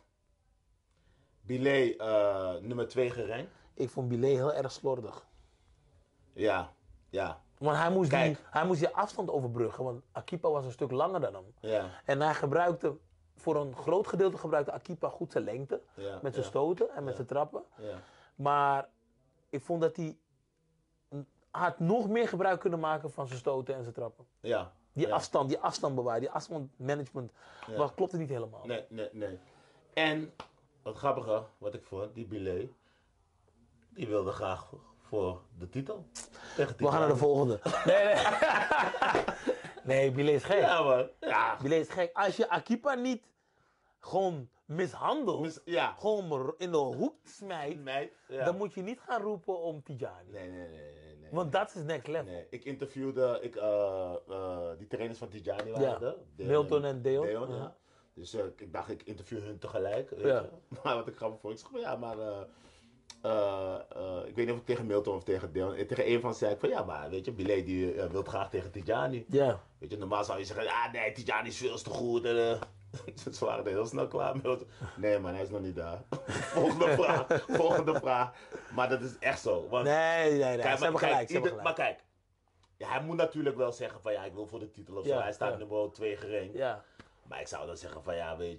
Bilé uh, nummer twee gerankt. Ik vond Bilé heel erg slordig. Ja, ja. Want hij moest, die, Kijk. hij moest die afstand overbruggen, want Akipa was een stuk langer dan hem. Ja. En hij gebruikte, voor een groot gedeelte gebruikte Akipa goed zijn lengte. Ja, met zijn ja. stoten en met Ja. zijn trappen. Ja. Maar ik vond dat hij had nog meer gebruik kunnen maken van zijn stoten en zijn trappen. Ja. Die ja. afstand, die afstand bewaren, die afstandmanagement, Ja. maar klopte niet helemaal. Nee, nee, nee. En, wat grappige, wat ik vond, die Bilé, die wilde graag voor de titel. Tegen We gaan naar de volgende. Nee, nee. nee, Bilé is gek. Ja, man. Ja. Bilé is gek. Als je Akipa niet gewoon mishandelt, Mis- ja. gewoon maar in de hoek smijt, Nee, ja. dan moet je niet gaan roepen om Tijani. Nee, nee, nee, nee, nee. Want dat is next level. Nee, ik interviewde, ik, uh, uh, die trainers van Tijani waren Ja. er. Deon Milton en Deon. Deon, ja. Ja. Dus uh, ik dacht, ik interview hun tegelijk. Weet Ja. je. Maar wat ik grappig vond, ik zeg van ja, maar... Uh, uh, uh, ik weet niet of ik tegen Milton of tegen Deon... eh, Tegen een van zei ik van ja, maar weet je, Bilé die uh, wil graag tegen Tijani. Ja. Weet je, normaal zou je zeggen, ja nee, Tijani is veel te goed. En, uh, ze waren er heel snel klaar mee. Nee man, hij is nog niet daar. Volgende vraag, volgende vraag. Maar dat is echt zo. Want, Nee, nee, nee. Kijk, ze maar, hebben kijk, gelijk, ze hebben ieder- gelijk. maar kijk, ja, hij moet natuurlijk wel zeggen van ja, ik wil voor de titel of Ja, zo. Hij staat ja. nummer twee gerankt. Ja. Maar ik zou dan zeggen van ja, weet je, f-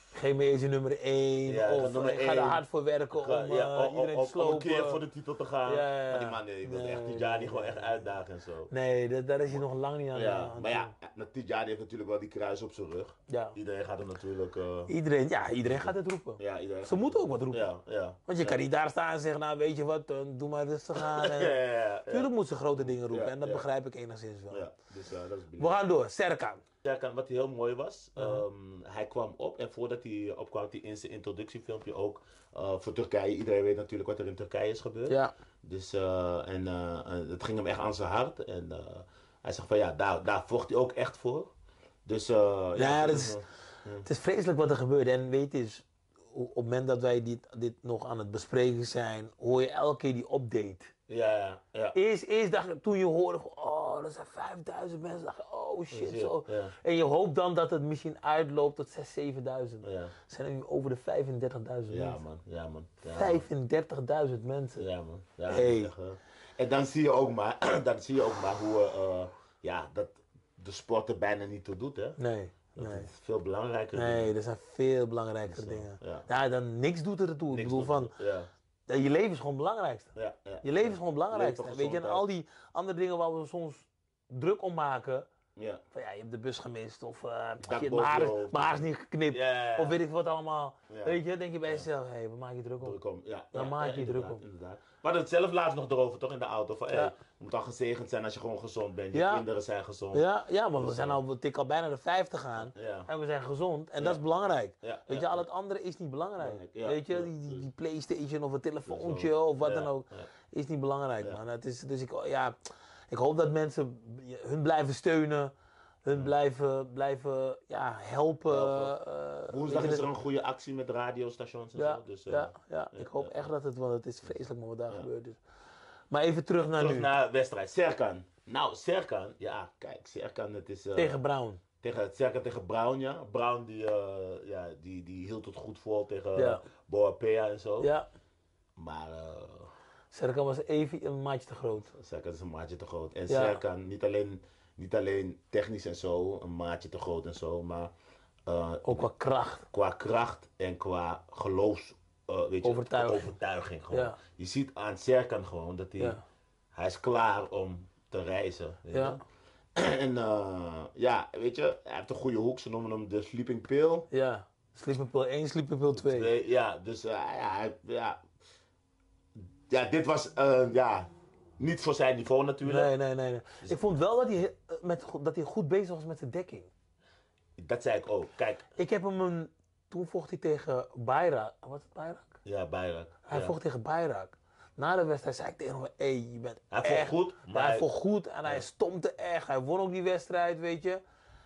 Geef me eens een nummer één. Ja, of nummer ik ga er één. hard voor werken Ga- om ja, uh, om- iedereen om- te slopen. Om een keer voor de titel te gaan. Ja, ja, ja. Maar die man, nee, ik wilde Nee, echt Tijani gewoon echt uitdagen en zo. Nee, dat, daar is hij nog lang niet aan. Ja, aan maar toe. ja, na- Tijani heeft natuurlijk wel die kruis op zijn rug. Ja. Iedereen gaat hem natuurlijk... eh, Iedereen, ja, iedereen gaat het roepen. Ja, iedereen Ze moeten ook wat roepen. Ja, ja. Want je Ja. kan niet daar staan en zeggen, nou weet je wat, eh, doe maar rustig aan. En... Ja, ja, ja, ja. Tuurlijk moeten ze grote dingen roepen Ja, en dat ja. begrijp ik enigszins wel. Ja, dus uh, dat is We gaan door, Serkan. Serkan, wat heel mooi was, Uh-huh. ehm, hij kwam op en voordat hij opkwam, had hij in zijn introductiefilmpje ook uh, voor Turkije. Iedereen weet natuurlijk wat er in Turkije is gebeurd. Ja. Dus, uh, en uh, uh, het ging hem echt aan zijn hart. En uh, hij zegt van ja, daar, daar vocht hij ook echt voor. Dus uh, Ja, ja, dat dus, is, uh, het is vreselijk wat er gebeurt. En weet je, is, op het moment dat wij dit, dit nog aan het bespreken zijn, hoor je elke keer die update. ja, ja, ja. Eerst, eerst dacht ik, toen je hoorde, van, oh, dat zijn vijfduizend mensen, dacht je, oh shit, Shit, zo. ja. En je hoopt dan dat het misschien uitloopt tot zes, zevenduizend. Ja. Zijn er nu over de vijfendertigduizend Ja mensen. man, ja man. Ja, man. vijfendertigduizend mensen. Ja man. Ja, Hey. dat is echt, uh, en dan zie je ook maar, dan zie je ook maar hoe uh, ja, dat de sport er bijna niet toe doet, hè? Nee. Dat Nee. is veel belangrijker. Nee, er zijn veel belangrijkere Dus, uh, dingen. ja. Ja, dan niks doet er toe. Ik bedoel doet van, er- ja. ja, je leven is gewoon het belangrijkste. Ja, ja. Je leven is gewoon het belangrijkste. Leven, Weet je, en gezondheid. al die andere dingen waar we soms druk om maken. Ja. Van ja, je hebt de bus gemist of uh, Dak shit, boven mijn haar, je is, hoofd. mijn haar is niet geknipt. Ja, ja, ja. Of weet ik wat allemaal. Ja. Weet je, denk je bij jezelf, hé, hey, waar maak je druk om? Druk om, ja. Daar ja, maak ja, je je druk inderdaad, om. Inderdaad. We hadden het zelf laatst nog erover, toch, in de auto. Van, hey, Ja. je moet al gezegend zijn als je gewoon gezond bent. Je Ja. kinderen zijn gezond. Ja, ja, maar we Dus, zijn uh, al, we tikken al bijna de vijftig aan. Ja. En we zijn gezond. En Ja. dat is belangrijk. Ja, Weet ja, je, al ja. het andere is niet belangrijk. Ja, Weet je, ja, die, die, die Playstation of een telefoontje Zo. of wat Ja, dan ook. ja. Is niet belangrijk, Ja. man. Het is, dus ik, ja, ik hoop dat mensen hun blijven steunen. Hun blijven, blijven ja, helpen. Helpen. eh, Woensdag weet je, is er een goede actie met radiostations en ja, zo. Dus, uh, ja, ja, ik hoop echt dat het, want het is vreselijk wat daar gebeurd is. Maar even terug naar Terug nu. naar de wedstrijd. Serkan. Nou, Serkan, ja, kijk, Serkan, het is... uh, Tegen Brown. Tegen, Serkan tegen Brown, ja. Brown die, uh, ja, die, die hield het goed vol tegen Ja. Boapea en zo. Ja. Maar... Uh, Serkan was even een maatje te groot. Serkan is een maatje te groot. En Ja. Serkan, niet alleen, niet alleen technisch en zo, een maatje te groot en zo, maar... uh, Ook qua kracht. Qua kracht en qua geloofs... uh, weet je, Overtuiging. overtuiging gewoon. Ja. Je ziet aan Serkan gewoon dat hij... Ja. Hij is klaar om te reizen. Weet je. Ja. En uh, ja, weet je, hij heeft een goede hoek. Ze noemen hem de sleeping pill. Ja. Sleeping pill één, sleeping pill twee. Twee, ja, dus uh, ja, hij- ja, ja, dit was uh, ja, niet voor zijn niveau natuurlijk. Nee, nee, nee. nee. Ik vond wel dat hij, eh, met, dat hij goed bezig was met zijn dekking. Dat zei ik ook. Kijk, Ik heb hem een, toen vocht hij tegen Bayrak. Wat is het, Bayrak? ja, Bayrak. Hij ja. vocht tegen Bayrak. Na de wedstrijd zei ik tegen hem, hé, je bent Hij vocht echt... goed, Ja, maar hij hij- vocht goed en hij stompte echt. Hij won ook die wedstrijd, weet je.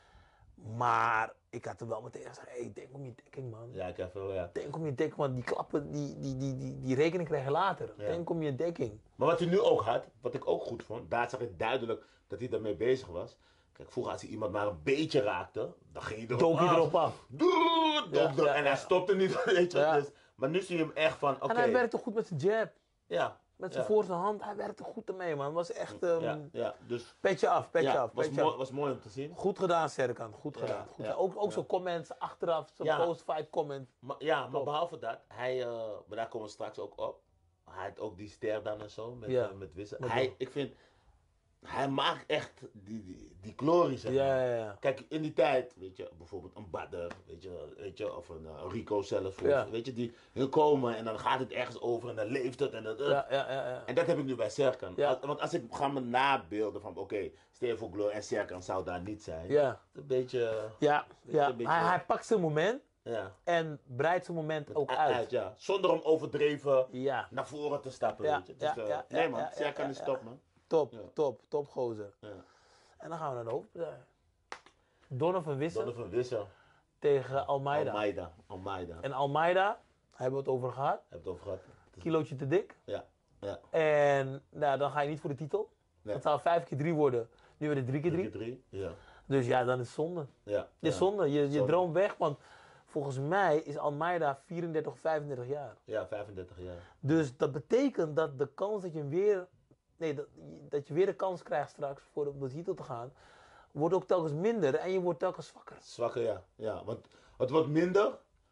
Maar ik had er wel meteen gezegd, hé, denk om je dekking, man. Ja, ik heb wel, ja. Denk om je dekking, want die klappen, die, die, die, die, die rekening krijg je later. Ja. Denk om je dekking. Maar wat hij nu ook had, wat ik ook goed vond, daar zag ik duidelijk dat hij daarmee bezig was. Kijk, vroeger als hij iemand maar een beetje raakte, dan ging hij erop Dook hij af. erop af. Doe, dook Ja, er- ja, en hij ja. stopte niet, weet je. Ja. Dus, maar nu zie je hem echt van, oké. En hij werkte goed met zijn jab. Ja. Met zijn ja. voorste hand, hij werkte goed ermee, man. Het was echt... ehm, Ja, ja, dus... Petje af, petje ja, af, was petje mooi, af. was mooi om te zien. Goed gedaan, Serkan. Goed Ja, gedaan. Goed ja, gedaan. Ook ook ja. zo'n comments achteraf, zo'n Ja. post-fight comment. Maar, ja, maar behalve dat, hij, uh, maar daar komen we straks ook op. Hij had ook die ster dan en zo, met, Ja. uh, met Wissel. Met Hij, hem. ik vind, hij maakt echt die, die, die glorie, zeg maar. Ja, ja, ja. Kijk, in die tijd, weet je, bijvoorbeeld een Badr, weet je, weet je of een uh, Rico zelf, Ja. weet je, die heel komen en dan gaat het ergens over en dan leeft het en dat. Ja, ja, ja, ja. En dat heb ik nu bij Serkan. Ja. Als- want als ik ga me nabeelden van, oké, stel je voor glorie en Serkan zou daar niet zijn. Ja. Een beetje... Ja, weet je, ja. een beetje- Hij, hij pakt zijn moment ja. en breidt zijn moment ook uit, uit. ja. Zonder om overdreven Ja. naar voren te stappen, Ja, weet je. Dus, ja, uh, ja, nee ja, man, ja, Serkan ja, is ja. top man. Top, Ja. top, top gozer. Ja. En dan gaan we naar de hoofdpartij. Donovan Wissel Donovan Wissel. tegen Almeida. Almeida. Almeida. En Almeida, daar hebben we het over gehad. Heb het over gehad. Kilootje te dik. Ja. Ja. En nou, dan ga je niet voor de titel. Nee. Het zou vijf keer drie worden. Nu wordt het drie keer Drie drie. keer drie. Ja. Dus ja, dan is het zonde. Ja. Het ja. is zonde. Je, je Zonde. droom weg, want volgens mij is Almeida vierendertig of vijfendertig jaar. Ja, vijfendertig jaar. Dus dat betekent dat de kans dat je hem weer, nee, dat, dat je weer de kans krijgt straks voor de, om de titel te gaan, wordt ook telkens minder en je wordt telkens zwakker. Zwakker, ja. Ja, want het wordt minder,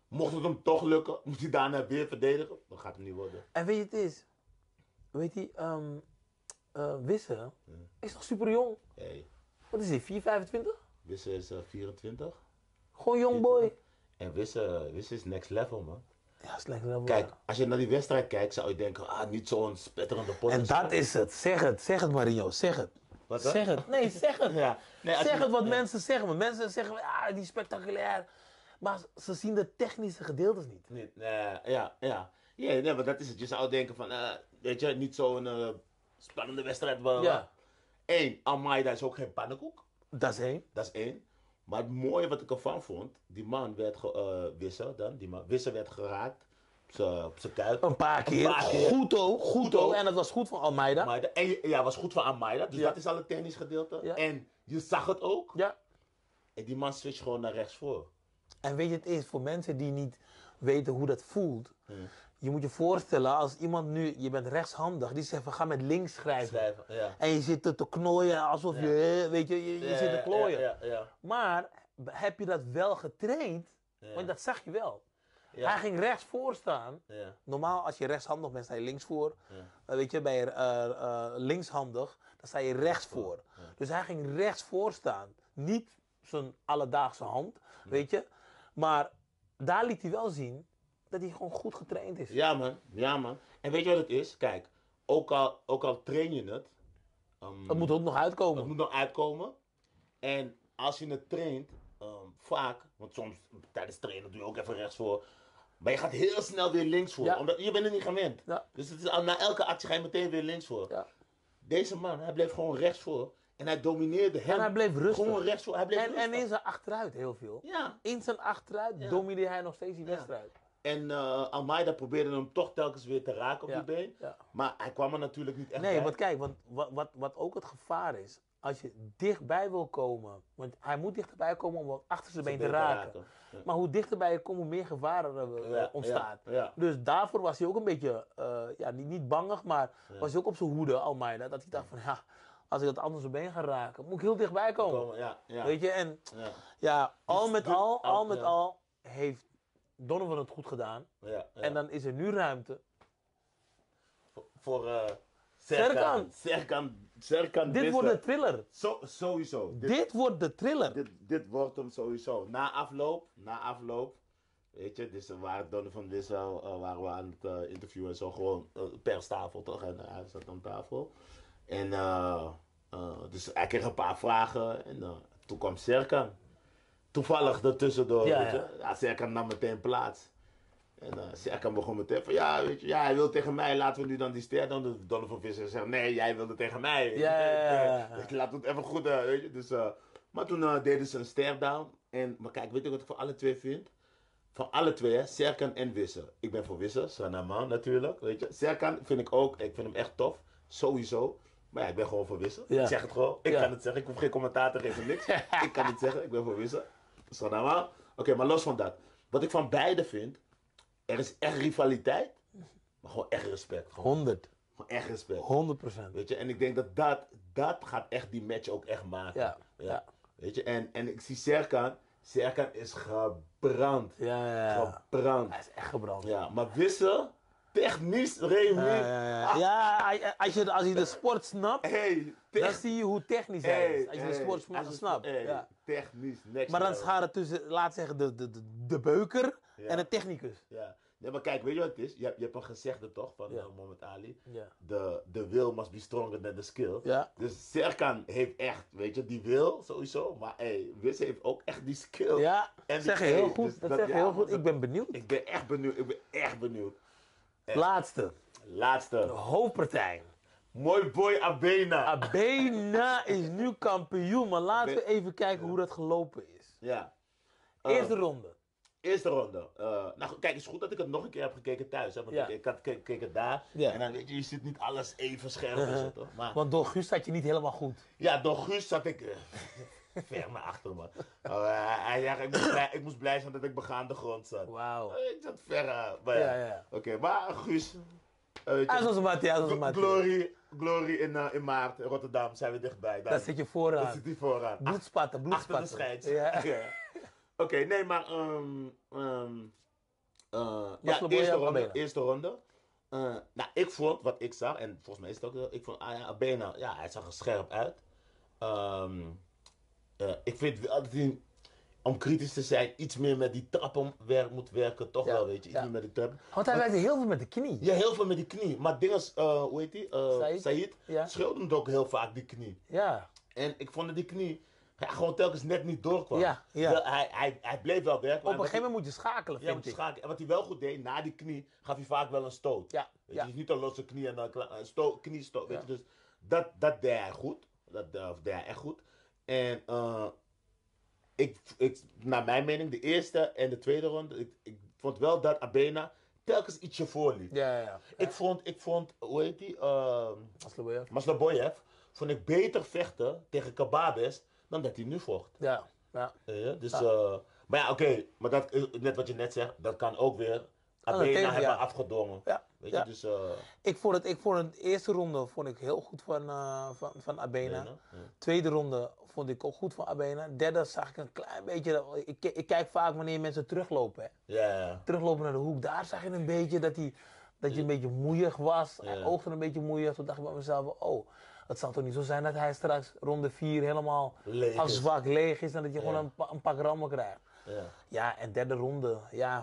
Mocht het hem toch lukken, moet hij daarna weer verdedigen. Dat gaat hem niet worden. En weet je het is? Weet je, um, uh, Wisse is nog super jong. Hey. Wat is hij, vier, vijfentwintig? Wisse is uh, vierentwintig. Gewoon jong boy. En Wisse, Wisse is next level, man. Ja, is next level. Kijk, als je naar die wedstrijd kijkt, zou je denken, ah, niet zo'n spetterende pot. En dat is het. Zeg het, zeg het Marinho, zeg het. Wat dan? Zeg het. Nee, zeg het. Ja. Nee, als zeg je- het wat ja. mensen zeggen. Want mensen zeggen, ah, die is spectaculair. Maar ze zien de technische gedeeltes niet. Niet, nee, ja, ja. Ja, nee, maar dat is het. Je zou denken van, eh, weet je, niet zo'n eh, spannende wedstrijd. Wel, Ja. Eén, Almeida is ook geen pannenkoek. Dat is één. Dat is één. Maar het mooie wat ik ervan vond, die man werd, ge, eh, Wisse dan, die man, Wisse werd geraakt op zijn- op zijn kuit. Een paar keer. Goed ook, goed ook. En dat was goed van Almeida. Almeida. En je- ja, was goed van Almeida. Dus Ja. dat is al het technisch gedeelte. Ja. En je zag het ook. Ja. En die man switcht gewoon naar rechts voor. En weet je, het is voor mensen die niet weten hoe dat voelt. Ja. Je moet je voorstellen, als iemand nu, je bent rechtshandig, die zegt van ga met links schrijven. Schrijven, ja. En je zit er te knooien alsof Ja. je, eh, weet je, je, je Ja, zit te ja, klooien. ja, ja, ja. Maar heb je dat wel getraind? Ja. Want dat zag je wel. Ja. Hij ging rechts voor staan. Ja. Normaal als je rechtshandig bent, sta je links voor. Ja. Uh, weet je, ben je uh, uh, linkshandig, dan sta je rechts voor. Dus hij ging rechts voor staan. Niet zijn alledaagse hand, weet je. Maar daar liet hij wel zien dat hij gewoon goed getraind is. Ja man, ja man. En weet je wat het is? Kijk, ook al, ook al train je het. Um, Het moet ook nog uitkomen. Het moet nog uitkomen. En als je het traint, um, vaak, want soms tijdens trainen doe je ook even rechts voor. Maar je gaat heel snel weer links voor. Ja. Omdat je bent er niet gewend. Ja. Dus het is, al na elke actie ga je meteen weer links voor. Ja. Deze man, hij bleef gewoon rechts voor. En hij domineerde hem. En hij bleef rustig. Gewoon rechts voor. Hij bleef en, rustig. en in zijn achteruit heel veel. Ja. In zijn achteruit Ja. domineerde hij nog steeds die wedstrijd. En uh, Almeida probeerde hem toch telkens weer te raken op Ja. die been. Ja. Maar hij kwam er natuurlijk niet echt Nee, bij. want kijk, want wat, wat, wat ook het gevaar is, als je dichtbij wil komen, want hij moet dichterbij komen om wat achter zijn been te raken. Ja. Maar hoe dichterbij je komt, hoe meer gevaar er uh, Ja, ontstaat. ja, ja. Dus daarvoor was hij ook een beetje, uh, ja, niet, niet bangig, maar Ja. was hij ook op zijn hoede, Almeida. Dat hij dacht van, ja, als ik dat anders zijn been ga raken, moet ik heel dichtbij komen. Komen, ja, ja. Weet je, en Ja. ja, al met Dus- al, al al- met ja. al heeft Donovan het goed gedaan. Ja, ja. En dan is er nu ruimte. Voor uh, Serkan. Serkan. Serkan. Serkan. Dit Wisse. wordt de thriller. Zo, sowieso. Dit wordt de thriller. Dit, dit wordt hem sowieso. Na afloop, na afloop, weet je, dus we waren Donovan Wisse, uh, waren we aan het uh, interviewen en zo, gewoon uh, perstafel toch, en uh, hij zat aan tafel. En uh, uh, dus hij kreeg een paar vragen en uh, toen kwam Serkan. Toevallig ertussendoor, Ja, weet je. ja. Ja, Serkan nam meteen plaats. En uh, Serkan begon meteen van, ja, weet je, ja, hij wil tegen mij, laten we nu dan die ster doen. Dus Donovan Wisse zegt, nee, jij wilde tegen mij. Ja, ja, ja, ja. Dus laat het even goed, uh, weet je. Dus, uh, maar toen uh, deden ze een stare down. En, maar kijk, weet je wat ik van alle twee vind? Van alle twee, hè, Serkan en Wisse. Ik ben voor Wisse, Sanaman natuurlijk, weet je. Serkan vind ik ook, ik vind hem echt tof, sowieso. Maar ja, ik ben gewoon voor Wisse. Ja. Ik zeg het gewoon, ik Ja. kan het zeggen. Ik hoef geen commentaar te geven, niks. Ik kan het zeggen, ik ben voor Wisse. Sanaman. Oké, okay, maar los van dat. Wat ik van beide vind, er is echt rivaliteit, maar gewoon echt respect. Gewoon, honderd. gewoon echt respect. honderd procent. Weet je, en ik denk dat dat, dat gaat echt die match ook echt maken. Ja, ja. Weet je, en, en ik zie Serkan, Serkan is gebrand. Ja, ja, ja. Gebrand. Hij is echt gebrand. Ja, maar Wisse, technisch, Remy. Ja, ja, ja. Ja, als je, als je de sport snapt, Hey, dan tech- zie je hoe technisch hij Hey, is. Als je de hey, sport sma- als je- snapt. hey, Ja. Technisch, next Maar dan level. gaat het tussen, laat zeggen, de, de, de, de beuker Ja. en de technicus. Ja. Nee, maar kijk, weet je wat het is? Je hebt, je hebt een gezegde toch van Ja. uh, Muhammad Ali. Ja. The, the will must be stronger than the skill. Ja. Dus Serkan heeft echt, weet je, die wil sowieso. Maar hey, Wisse heeft ook echt die skill. Ja, En die- zeg je heel hey, goed. dus dat zeg je ja, heel man, goed. dat- Ik ben benieuwd. Ik ben echt benieuwd. Ik ben echt benieuwd. Echt. Laatste. Laatste. De hoofdpartij. Mooi boy Abena. Abena is nu kampioen, maar laten we even kijken hoe dat gelopen is. Ja. Eerste Uh, ronde. Eerste ronde. Uh, nou kijk, het is goed dat ik het nog een keer heb gekeken thuis. Hè, want Ja. ik, ik had keek, keek het daar. Ja. En dan weet je, je ziet niet alles even scherp. Uh-huh. en zo, toch? Maar, Want door Guus zat je niet helemaal goed. ja, door Guus zat ik uh, ver naar achter, man. Uh, hij zegt, ik moest, blij, ik moest blij zijn dat ik begaande grond zat. Wauw. Uh, ik zat ver. Uh, maar ja, Ja, ja. Oké, maar Guus. uh, weet je, Hij is onze Mattie, hij is onze Gl- Mattie. Glory, Glory in, uh, in maart, in Rotterdam, zijn we dichtbij. Daar zit je vooraan. Daar zit hij vooraan. Bloedspatten, Achter de bloedspatten. scheids. Ja. Ja. Oké, nee, maar um, um, Uh, Ja, ja, eerste ronde. Abena. Eerste ronde. Uh, nou, ik vond, wat ik zag, en volgens mij is het ook wel, ik vond ah, ja, Abena, ja, hij zag er scherp uit. Um, uh, ik vind wel dat hij, om kritisch te zijn, iets meer met die trappen wer moet werken, toch Ja, wel, weet je, iets ja. meer met die trappen. Want hij werkte heel veel met de knie. Ja, heel veel met die knie. Maar dingen, uh, hoe heet die? Uh, Said. Said, Ja. schilderde hem ook heel vaak die knie. Ja. En ik vond dat die knie ja, gewoon telkens net niet doorkwam. Ja, ja. Wel, hij, hij, hij bleef wel werken. Op een gegeven moment moet je schakelen, Ja, vind moet je ik. schakelen. En wat hij wel goed deed, na die knie gaf hij vaak wel een stoot. Ja, Weet ja. je, dus niet een losse knie en dan kla- een sto- kniestoot. Weet Ja. je, dus dat, dat deed hij goed. Dat uh, deed hij echt goed. En uh, ik, ik, naar mijn mening, de eerste en de tweede ronde, ik, ik vond wel dat Abena telkens ietsje voorliep. Ja, ja, ja. Ik vond, ik vond, hoe heet die? Uh, Maslaboyev. Maslaboyev, vond ik beter vechten tegen Kababes dan dat hij nu vocht. Ja, ja. Ja, dus, Ja. uh, maar ja, oké, okay, maar dat, is net wat je net zegt, dat kan ook weer Abena tegen, hebben ja. afgedwongen. Ja, Weet ja. je, dus... Uh, Ik vond het, ik vond het de eerste ronde vond ik heel goed van, uh, van, van Abena. Abena, ja. Tweede ronde vond ik ook goed van Abena. Derde zag ik een klein beetje. Ik, ik kijk vaak wanneer mensen teruglopen. Hè. ja, ja. Teruglopen naar de hoek. Daar zag je een beetje dat hij dat je een beetje moeig was. Ja. Hij oogde een beetje moeig. Toen dacht ik bij mezelf: oh, het zal toch niet zo zijn dat hij straks ronde vier helemaal Leeg als is. zwak leeg is en dat je Ja. gewoon een, pa- een pak rammen krijgt. Ja. Ja, en derde ronde, ja.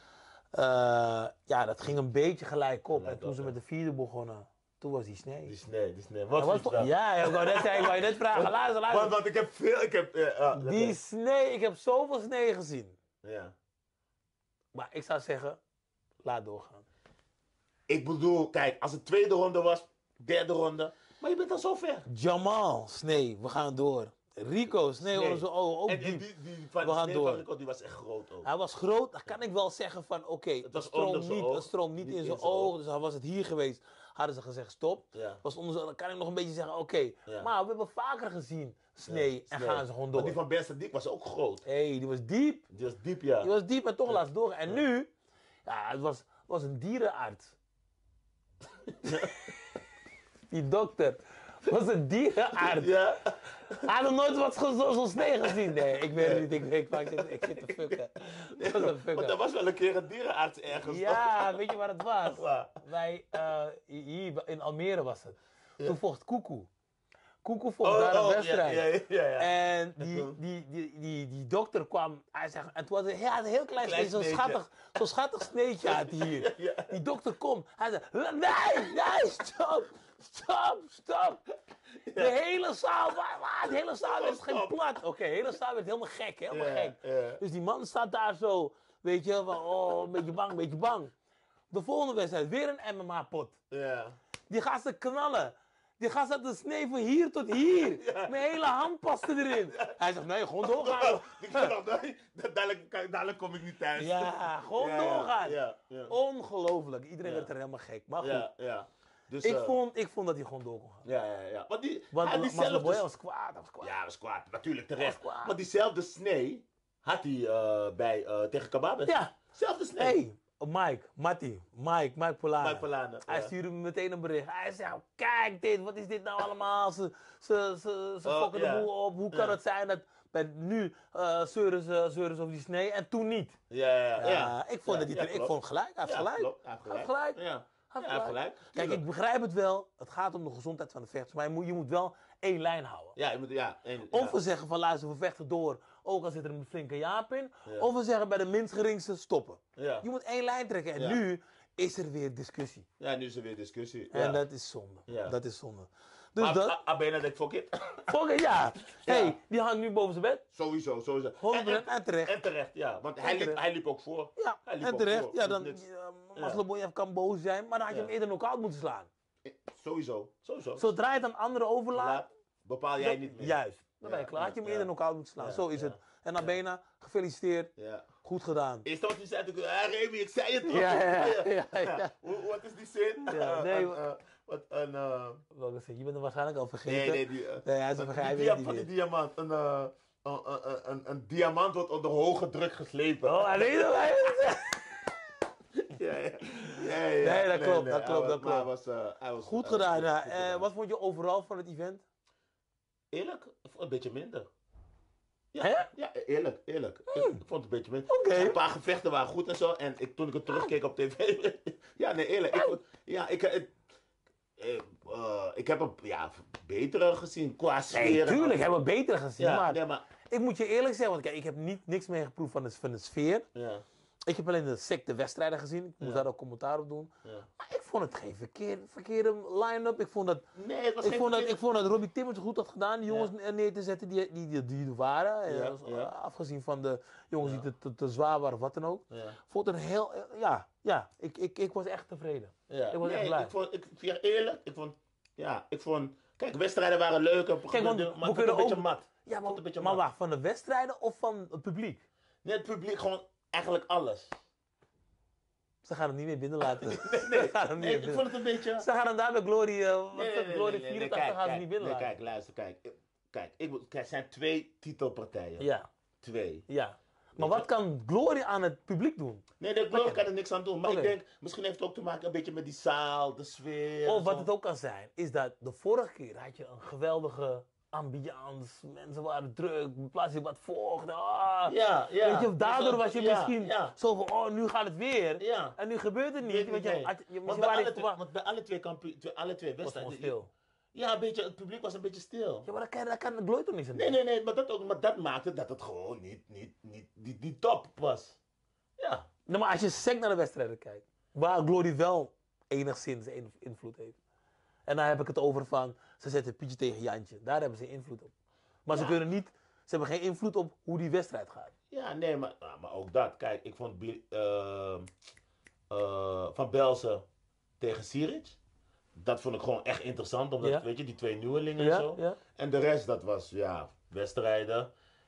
Uh, ja, dat ging een beetje gelijk op. Gelijk en toen op, ze ja. met de vierde begonnen, toen was die snee. Die snee, die snee. Dat Wat was was toch- dat? ja, ik wou net zeggen, ik wou je net vragen. Luister, luister. Want, want ik heb veel, ik heb... Uh, uh, Die lekker. snee, ik heb zoveel snee gezien. Ja. Maar ik zou zeggen, laat doorgaan. Ik bedoel, kijk, als het tweede ronde was, derde ronde, maar je bent al zo ver. Jamal, snee, we gaan door. Rico, snee onder zijn ogen, ook En, en diep. die, die van We gaan snee door. van Rico, die was echt groot ook. Hij was groot, dan kan ik wel zeggen van oké, het, was stroomt onder zijn niet, oog, het stroomt niet, niet in zijn zijn oog. oog. Dus dan was het hier geweest, hadden ze gezegd stop. Ja. Was onder zijn, dan kan ik nog een beetje zeggen oké. Ja. Maar we hebben vaker gezien snee Ja, en snee. gaan ze gewoon door. Maar die van Ben Sadiq was ook groot. Hé, hey, die was diep. Die was diep, ja. Die was diep en toch laat ze doorgaan. En nu, ja, het was, was een dierenarts. Die dokter was een dierenarts. Ja. Hij had nog nooit wat zo'n zo, zo snee gezien. Nee, ik weet het niet. Ik, ik, ik, zit, ik zit te fucken. Dat was een fucker. Want er was wel een keer een dierenarts ergens. Ja, weet je waar het was? Waar? Wij, uh, hier in Almere was het. Toen vocht Koekoe. Koekoe vocht Oh, daar een oh, ja, wedstrijd. ja, ja, ja. En die, die, die, die, die dokter kwam, hij zegt, en toen was het, hij had een heel klein, Klein sneetje, zo'n sneetje. schattig, zo'n schattig sneetje had hij hier. Die dokter komt, hij zegt, nee, nee, stop, stop, stop. De hele zaal, waar, waar, de hele zaal werd geen plat. Oké, de hele zaal werd helemaal gek, helemaal Ja, gek. ja. Dus die man staat daar zo, weet je, van, oh, een beetje bang, een beetje bang. De volgende wedstrijd, weer een M M A-pot. Ja. Die gaat ze knallen. Die gaat ze de snee van hier tot hier. Mijn hele hand paste erin. Hij zegt, nee, gewoon doorgaan. Ik dacht, nee, dadelijk, dadelijk kom ik niet thuis. Ja, gewoon Ja, ja, doorgaan. ja, ja. Ongelooflijk. Iedereen Ja. werd er helemaal gek. Maar goed, Ja, ja. Dus, ik, eh, vond, ik vond dat hij gewoon door kon gaan. Ja, ja, ja. Want die, Want hij had diezelfde- Maslow was kwaad, hij was kwaad. Ja, was kwaad. Natuurlijk, terecht. Was kwaad. Maar diezelfde snee had hij eh, bij, eh, tegen Kababes. Ja. Zelfde snee. Hey, Mike, Matti, Mike, Mike Polana. Mike Polana, Hij ja. stuurde me meteen een bericht. Hij zegt, kijk dit, wat is dit nou allemaal? Ze, ze, ze, ze Oh, fokken ja. de boel op. Hoe kan Ja. het zijn dat bij nu uh, zeuren, ze, zeuren ze over die snee en toen niet? Ja, ja, ja. Ja, ik vond, Ja, dat ja, hij, ik klopt. vond gelijk, hij heeft Ja, gelijk. klopt. Hij heeft Hij heeft gelijk. gelijk. Ja. Hij Ja, heeft hij heeft gelijk. gelijk. Kijk, ik begrijp het wel. Het gaat om de gezondheid van de vechters. Maar je moet, je moet wel één lijn houden. Ja, je moet, ja. En, Of we zeggen van luister, we vechten door, ook al zit er een flinke jaap in. Ja. Of we zeggen bij de minst geringste stoppen. Ja. Je moet één lijn trekken. En Ja. nu is er weer discussie. Ja, nu is er weer discussie. En ja. dat is zonde. Ja. Dat is zonde. Dus maar dat... A- Abena denkt, fuck it. Fuck it, ja. Hey, die hangt nu boven zijn bed. Sowieso, sowieso. honderd procent en terecht. En terecht, ja. Want En hij liep, terecht. hij liep ook voor. Ja, Hij liep en ook terecht. voor. Ja, dan, Dus niks. uh, Masloboyev kan boos zijn, maar dan had je Ja. hem eerder knock-out moeten slaan. Sowieso, sowieso. Zodra je het aan anderen overlaat, Laat, bepaal jij dat- niet meer. Juist. Dan ben je Ja, klaar. Had je hem ja, eerder ja. knock-out moeten slaan. Ja, Zo is ja. het. En Abena, gefeliciteerd. Ja. Goed gedaan. Eerst wat hij zei, toen, ah, Remy, ik zei het toch? Ja, ja, ja, ja, ja. Hoe- Wat is die zin? Ja, nee, Een, eh, wat een... eh, Welke zin? Je bent hem waarschijnlijk al vergeten. Nee, nee, die... eh, Nee, hij is een- een vergeten. die Hij dia- weet van het die niet diamant. Een, eh, een, een, een, een diamant wordt onder hoge druk geslepen. meer. Oh, hij weet het, hij weet het. Ja, ja. Ja, ja. Nee, dat klopt, dat hij klopt, was- dat maar hij klopt. was, eh, hij was- Goed hij was gedaan, ja. goed Eh, gedaan. wat vond je overal van het event? Eerlijk? Een beetje minder. Ja, ja, eerlijk, eerlijk. Ik, ik vond het een beetje min. Oké. Een paar gevechten waren goed en zo. En ik, toen ik het terugkeek op tv... ja, nee, eerlijk. Ik, vond- ja, ik, ik, ik, uh, ik heb een ja, betere gezien qua sfeer. Nee, en tuurlijk alles. hebben we beter gezien. Ja, maar, nee, maar... ik moet je eerlijk zeggen, want kijk, ik heb niet, niks meer geproefd van de, van de sfeer. Ja. Ik heb alleen de secte wedstrijden gezien. Ik moest Ja. daar ook commentaar op doen. Ja. Maar ik vond het geen verkeerde, verkeerde line-up. Ik vond dat, Nee, het was ik geen vond dat, verkeerde- ik vond dat Robbie Timmers goed had gedaan. Die jongens neer te zetten die, die, die, die er waren. En Ja, dat was, ja. uh, Afgezien van de jongens Ja. die te, te, te zwaar waren of wat dan ook. Ja. Vond het een heel... Ja, ja ik, ik, ik was echt tevreden. Ja. Ik was nee, echt blij. Ik vond, ik, ja, eerlijk, ik vond... Ja, ik vond... Kijk, wedstrijden waren leuk. Kijk, Kijk, want maar we het was kunnen een beetje ook- mat. Ja, maar, een beetje maar mat. wacht, van de wedstrijden of van het publiek? Nee, het publiek gewoon eigenlijk alles. Ze gaan hem niet meer binnenlaten. Nee, Ze nee, gaan hem niet nee meer ik vond het een beetje... Ze gaan hem daar bij Glory, uh, wat Nee, is nee, dat? nee, Glory nee, nee, nee, vierentachtig kijk, gaan ze kijk, niet nee, binnenlaten. kijk, luister, kijk. Ik- Kijk, ik, moet- kijk, er zijn twee titelpartijen. Ja. Twee. Ja. Maar wat kan Glory aan het publiek doen? Nee, de Glory kan er niks aan doen. Maar Oké. ik denk, misschien heeft het ook te maken een beetje met die zaal, de sfeer. Of en wat zo. het ook kan zijn, is dat de vorige keer had je een geweldige ambiance. Mensen waren druk, plaats je wat vocht. Ah. Ja, ja. Weet je, daardoor was je Ja, misschien ja. zo van, oh, nu gaat het weer. Ja. En nu gebeurt het niet. Weet Want je, nee. had je, je, want, misschien bij waren alle je twee, verwacht- want bij alle twee, kampioen, twee, alle twee was wedstrijden... gewoon stil. Ja, een beetje, het publiek was een beetje stil. Ja, maar daar kan, daar kan Glory toch niet aan Nee, doen? nee, nee, maar dat, ook, maar dat maakte dat het gewoon niet, niet, niet die, die top was. Ja. Nou, maar als je sec naar de wedstrijden kijkt, waar Glory wel enigszins een- invloed heeft. En dan heb ik het over van, ze zetten Pietje tegen Jantje. Daar hebben ze invloed op. Maar ze Ja. kunnen niet, ze hebben geen invloed op hoe die wedstrijd gaat. Ja, nee, maar, nou, maar ook dat. Kijk, ik vond Bi- eh, eh, Van Belzen tegen Siric. Dat vond ik gewoon echt interessant, omdat, Ja. weet je, die twee nieuwelingen Ja, en zo. ja. En de rest, dat was, ja, wedstrijden.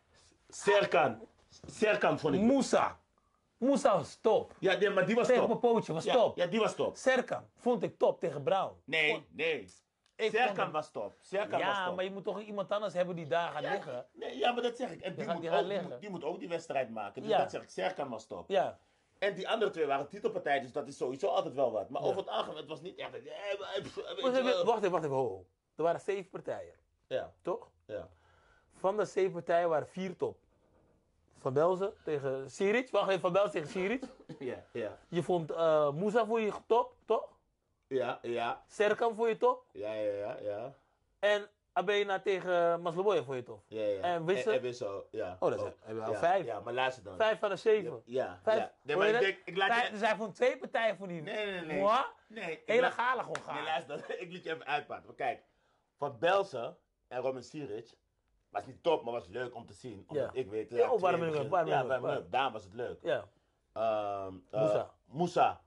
Serkan. Serkan vond ik... Moussa. Moussa was top. Ja, nee, maar die was Tegen top. Popootje was Ja, top. ja, die was top. Serkan vond ik top tegen Brown. Nee, nee. Ik Serkan vond hem- was top. Serkan was Ja, top. maar je moet toch iemand anders hebben die daar gaat Ja, liggen. Nee, ja, maar dat zeg ik. En die, gaat- moet, die gaat ook, die, liggen. moet, die moet ook die wedstrijd maken. Dus Ja. dat zeg ik. Serkan was top. Ja. En die andere twee waren titelpartijen, dus dat is sowieso altijd wel wat. Maar Ja. over het algemeen, het was niet echt... eh, eh, eh, pff, weet Wacht je even, wel. wacht even, wacht even. ho, ho. Er waren zeven partijen, Ja, toch? ja. Van de zeven partijen waren vier top. Van Belzen tegen Siric. Wacht even, Van Belzen tegen Siric. Ja, ja. Je vond uh, Moussa voor je top, toch? Ja, ja. Serkan voor je top. Ja, ja, ja, ja. En Abena tegen Masloboya voor je top. Ja, ja. En Wissel? En, en Wissel, ja. Oh, dat zijn- hebben we al ja, vijf. Ja, maar luister dan. Vijf van de zeven. Ja, Vijf. ja. Nee, Hoor maar je ik dat? denk, ik laat Vijf, je... Er zijn van twee partijen voor die. Nee, nee, nee. Moi, Nee, ik hele laat- gala gewoon gaan. Nee, luister, ik liet je even uitpraten. Maar kijk, Van Belzen en Roman Siric was niet top, maar was leuk om te zien. Omdat Ja. ik weet... Ja, ja, oh, twee warm en begin- warm en Ja, warm. warm en up. Daarom was het leuk. Ja. Ehm, eh, Moussa. Moussa.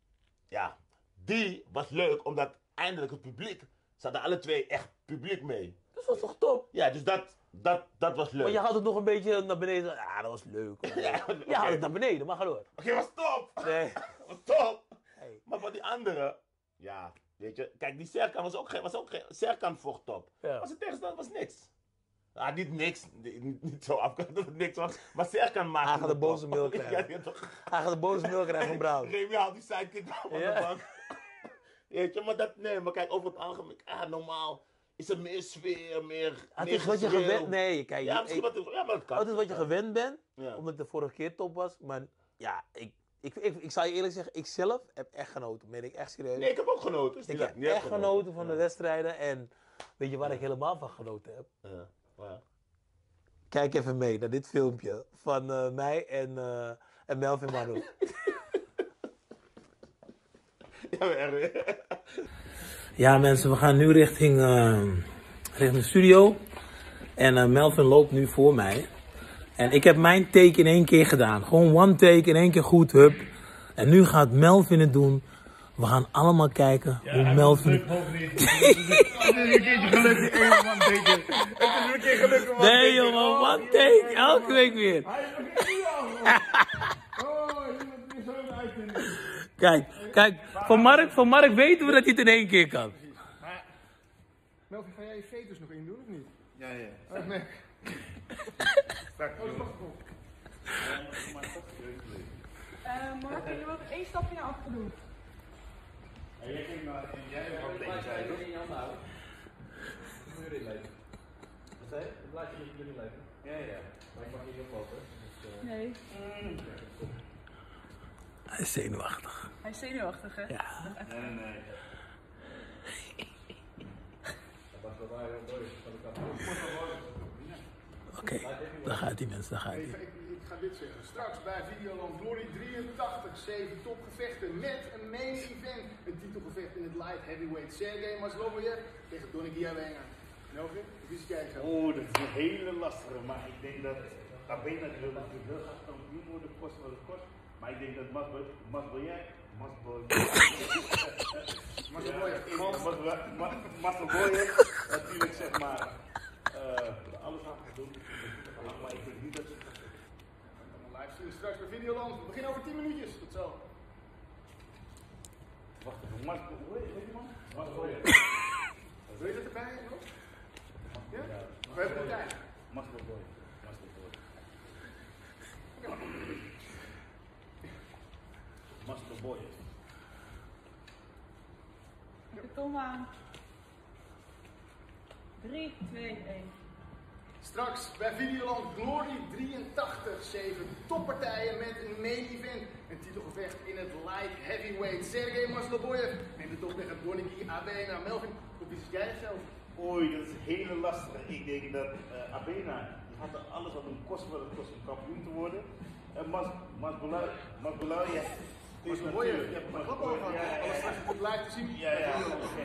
Ja, die was leuk omdat eindelijk het publiek, ze hadden alle twee echt publiek mee. Dat was toch top? Ja, dus dat, dat, dat was leuk. Maar je had het nog een beetje naar beneden. Ja, dat was leuk. Ja, oké. Je had het naar beneden, maar ga door. Oké, was top! Nee. was top! Hey. Maar van die anderen, ja, weet je, kijk, die Serkan was ook geen, was ook geen, Serkan vocht top. Ja. Maar zijn tegenstander was niks. Ah, niet niks, niet, niet zo afgekant dat het niks was, maar Serkan maakte Hij gaat de het top. boze mail Ja, krijgen. ja, toch. Hij gaat de boze mail krijgen van Brown. Remy haalt die sidekick op Ja. de bank. Weet je, maar dat, nee, maar kijk, over het algemeen, ah, normaal is er meer sfeer, meer, Het meer is wat je geschreeuw. gewend... Nee, kijk. Ja, ik- misschien wat, ja, maar dat kan. Het is wat je gewend bent, Ja. omdat ik de vorige keer top was. Maar ja, ik, ik, ik, ik zal je eerlijk zeggen, ik zelf heb echt genoten. Ben ik echt serieus. Nee, ik heb ook genoten. Dus Ik niet heb dat ik niet echt genoten van de wedstrijden. En weet je waar ik helemaal van genoten heb? Ja, ja. Kijk even mee naar dit filmpje van eh, mij en, eh, en Melvin Manu. Ja, maar erg. Ja mensen, we gaan nu richting, eh, richting de studio. En eh, Melvin loopt nu voor mij. En ik heb mijn take in één keer gedaan. Gewoon one take in één keer goed, hup. En nu gaat Melvin het doen. We gaan allemaal kijken hoe Melvin... Het is een keertje gelukt, één one take. Het is een keer gelukt, one Nee take. jongen, one take. Elke week weer. Hij is nog geen jaar, oh, je moet weer zo'n uitzending. Kijk, kijk. Van Mark, van Mark weten we dat hij het in één keer kan. Melvin, ga jij je fetus nog in doen of niet? Ja, ja. Oh, nee. Straks, Oh, is toch goed. Uh, Mark, je wil één stapje naar achter doen. En jij ging naar en jij wat tegen zei, toch? Wat moet je erin leggen? Wat zei je? Het blaadje moet je erin leggen. Ja, ja. Nee. Hij is zenuwachtig. Hij is zenuwachtig, hè? Ja. Nee, nee. Oké, okay, daar gaat hij mensen, daar gaat hij. Ik, ik, ik ga dit zeggen. Straks bij Videoland Glory drieëntachtig, zeven topgevechten met een main event. Een titelgevecht in het light heavyweight. Sergey Maslovajev tegen Donny Giavenga. Melvin, wie is kijken? Oh, dat is een hele lastige, maar ik denk dat Abena wil natuurlijk heel graag kampioen worden, kost wat het kost. Maar ik denk dat Maslovajev, Maslovajev, Maslovajev, natuurlijk zeg maar, uh, alles aan gaat doen. Maar ik denk niet dat ze het gaat doen. Live stream straks bij Videoland. We beginnen over tien minuutjes. Tot zo. Wacht even, Maslovajev, weet je man? Maslovajev. Wil je dat erbij nog? Ja? We hebben de tijd. Maslovajev. Maslovajev. Maslovajev. Ik heb Tom aan. drie, twee, één. Straks bij Videoland Glory drieëntachtig, zeven toppartijen met een main event. Een titelgevecht in het light heavyweight. Sergey Maslovajev neemt het op tegen Donny Giavenga. Melvin, op wie zit jij zelf? Oei, dat is een hele lastige. Ik denk dat uh, Abena, die had er alles wat hem kost wat het kost om kampioen te worden. En uh, Mas, Maslovajev, Maslovajev, is natuurlijk... Je hebt een klap over, alles straks goed live te zien. Ja, ja.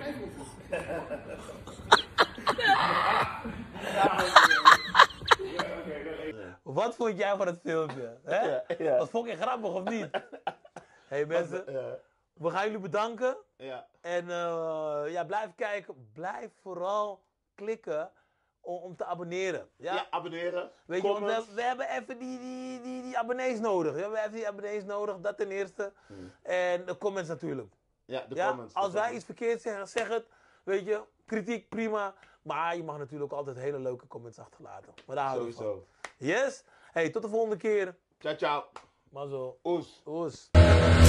Wat vond jij van het filmpje? Hè? Ja, ja. Dat vond je grappig of niet? Hey mensen, Ja. we gaan jullie bedanken. Ja. En uh, ja, blijf kijken. Blijf vooral klikken om, om te abonneren. Ja, Ja, abonneren. Weet je, want Comments. we, we hebben even die, die, die, die abonnees nodig. We hebben even die abonnees nodig, dat ten eerste. Hmm. En de comments natuurlijk. Ja, de ja? comments. de Als wij comments. iets verkeerd zeggen, zeg het. Weet je, kritiek prima. Maar je mag natuurlijk ook altijd hele leuke comments achterlaten. Maar daar houden we van. Sowieso. Yes? Hey, tot de volgende keer. Ciao, ciao. Mazzel. Oes. Oes.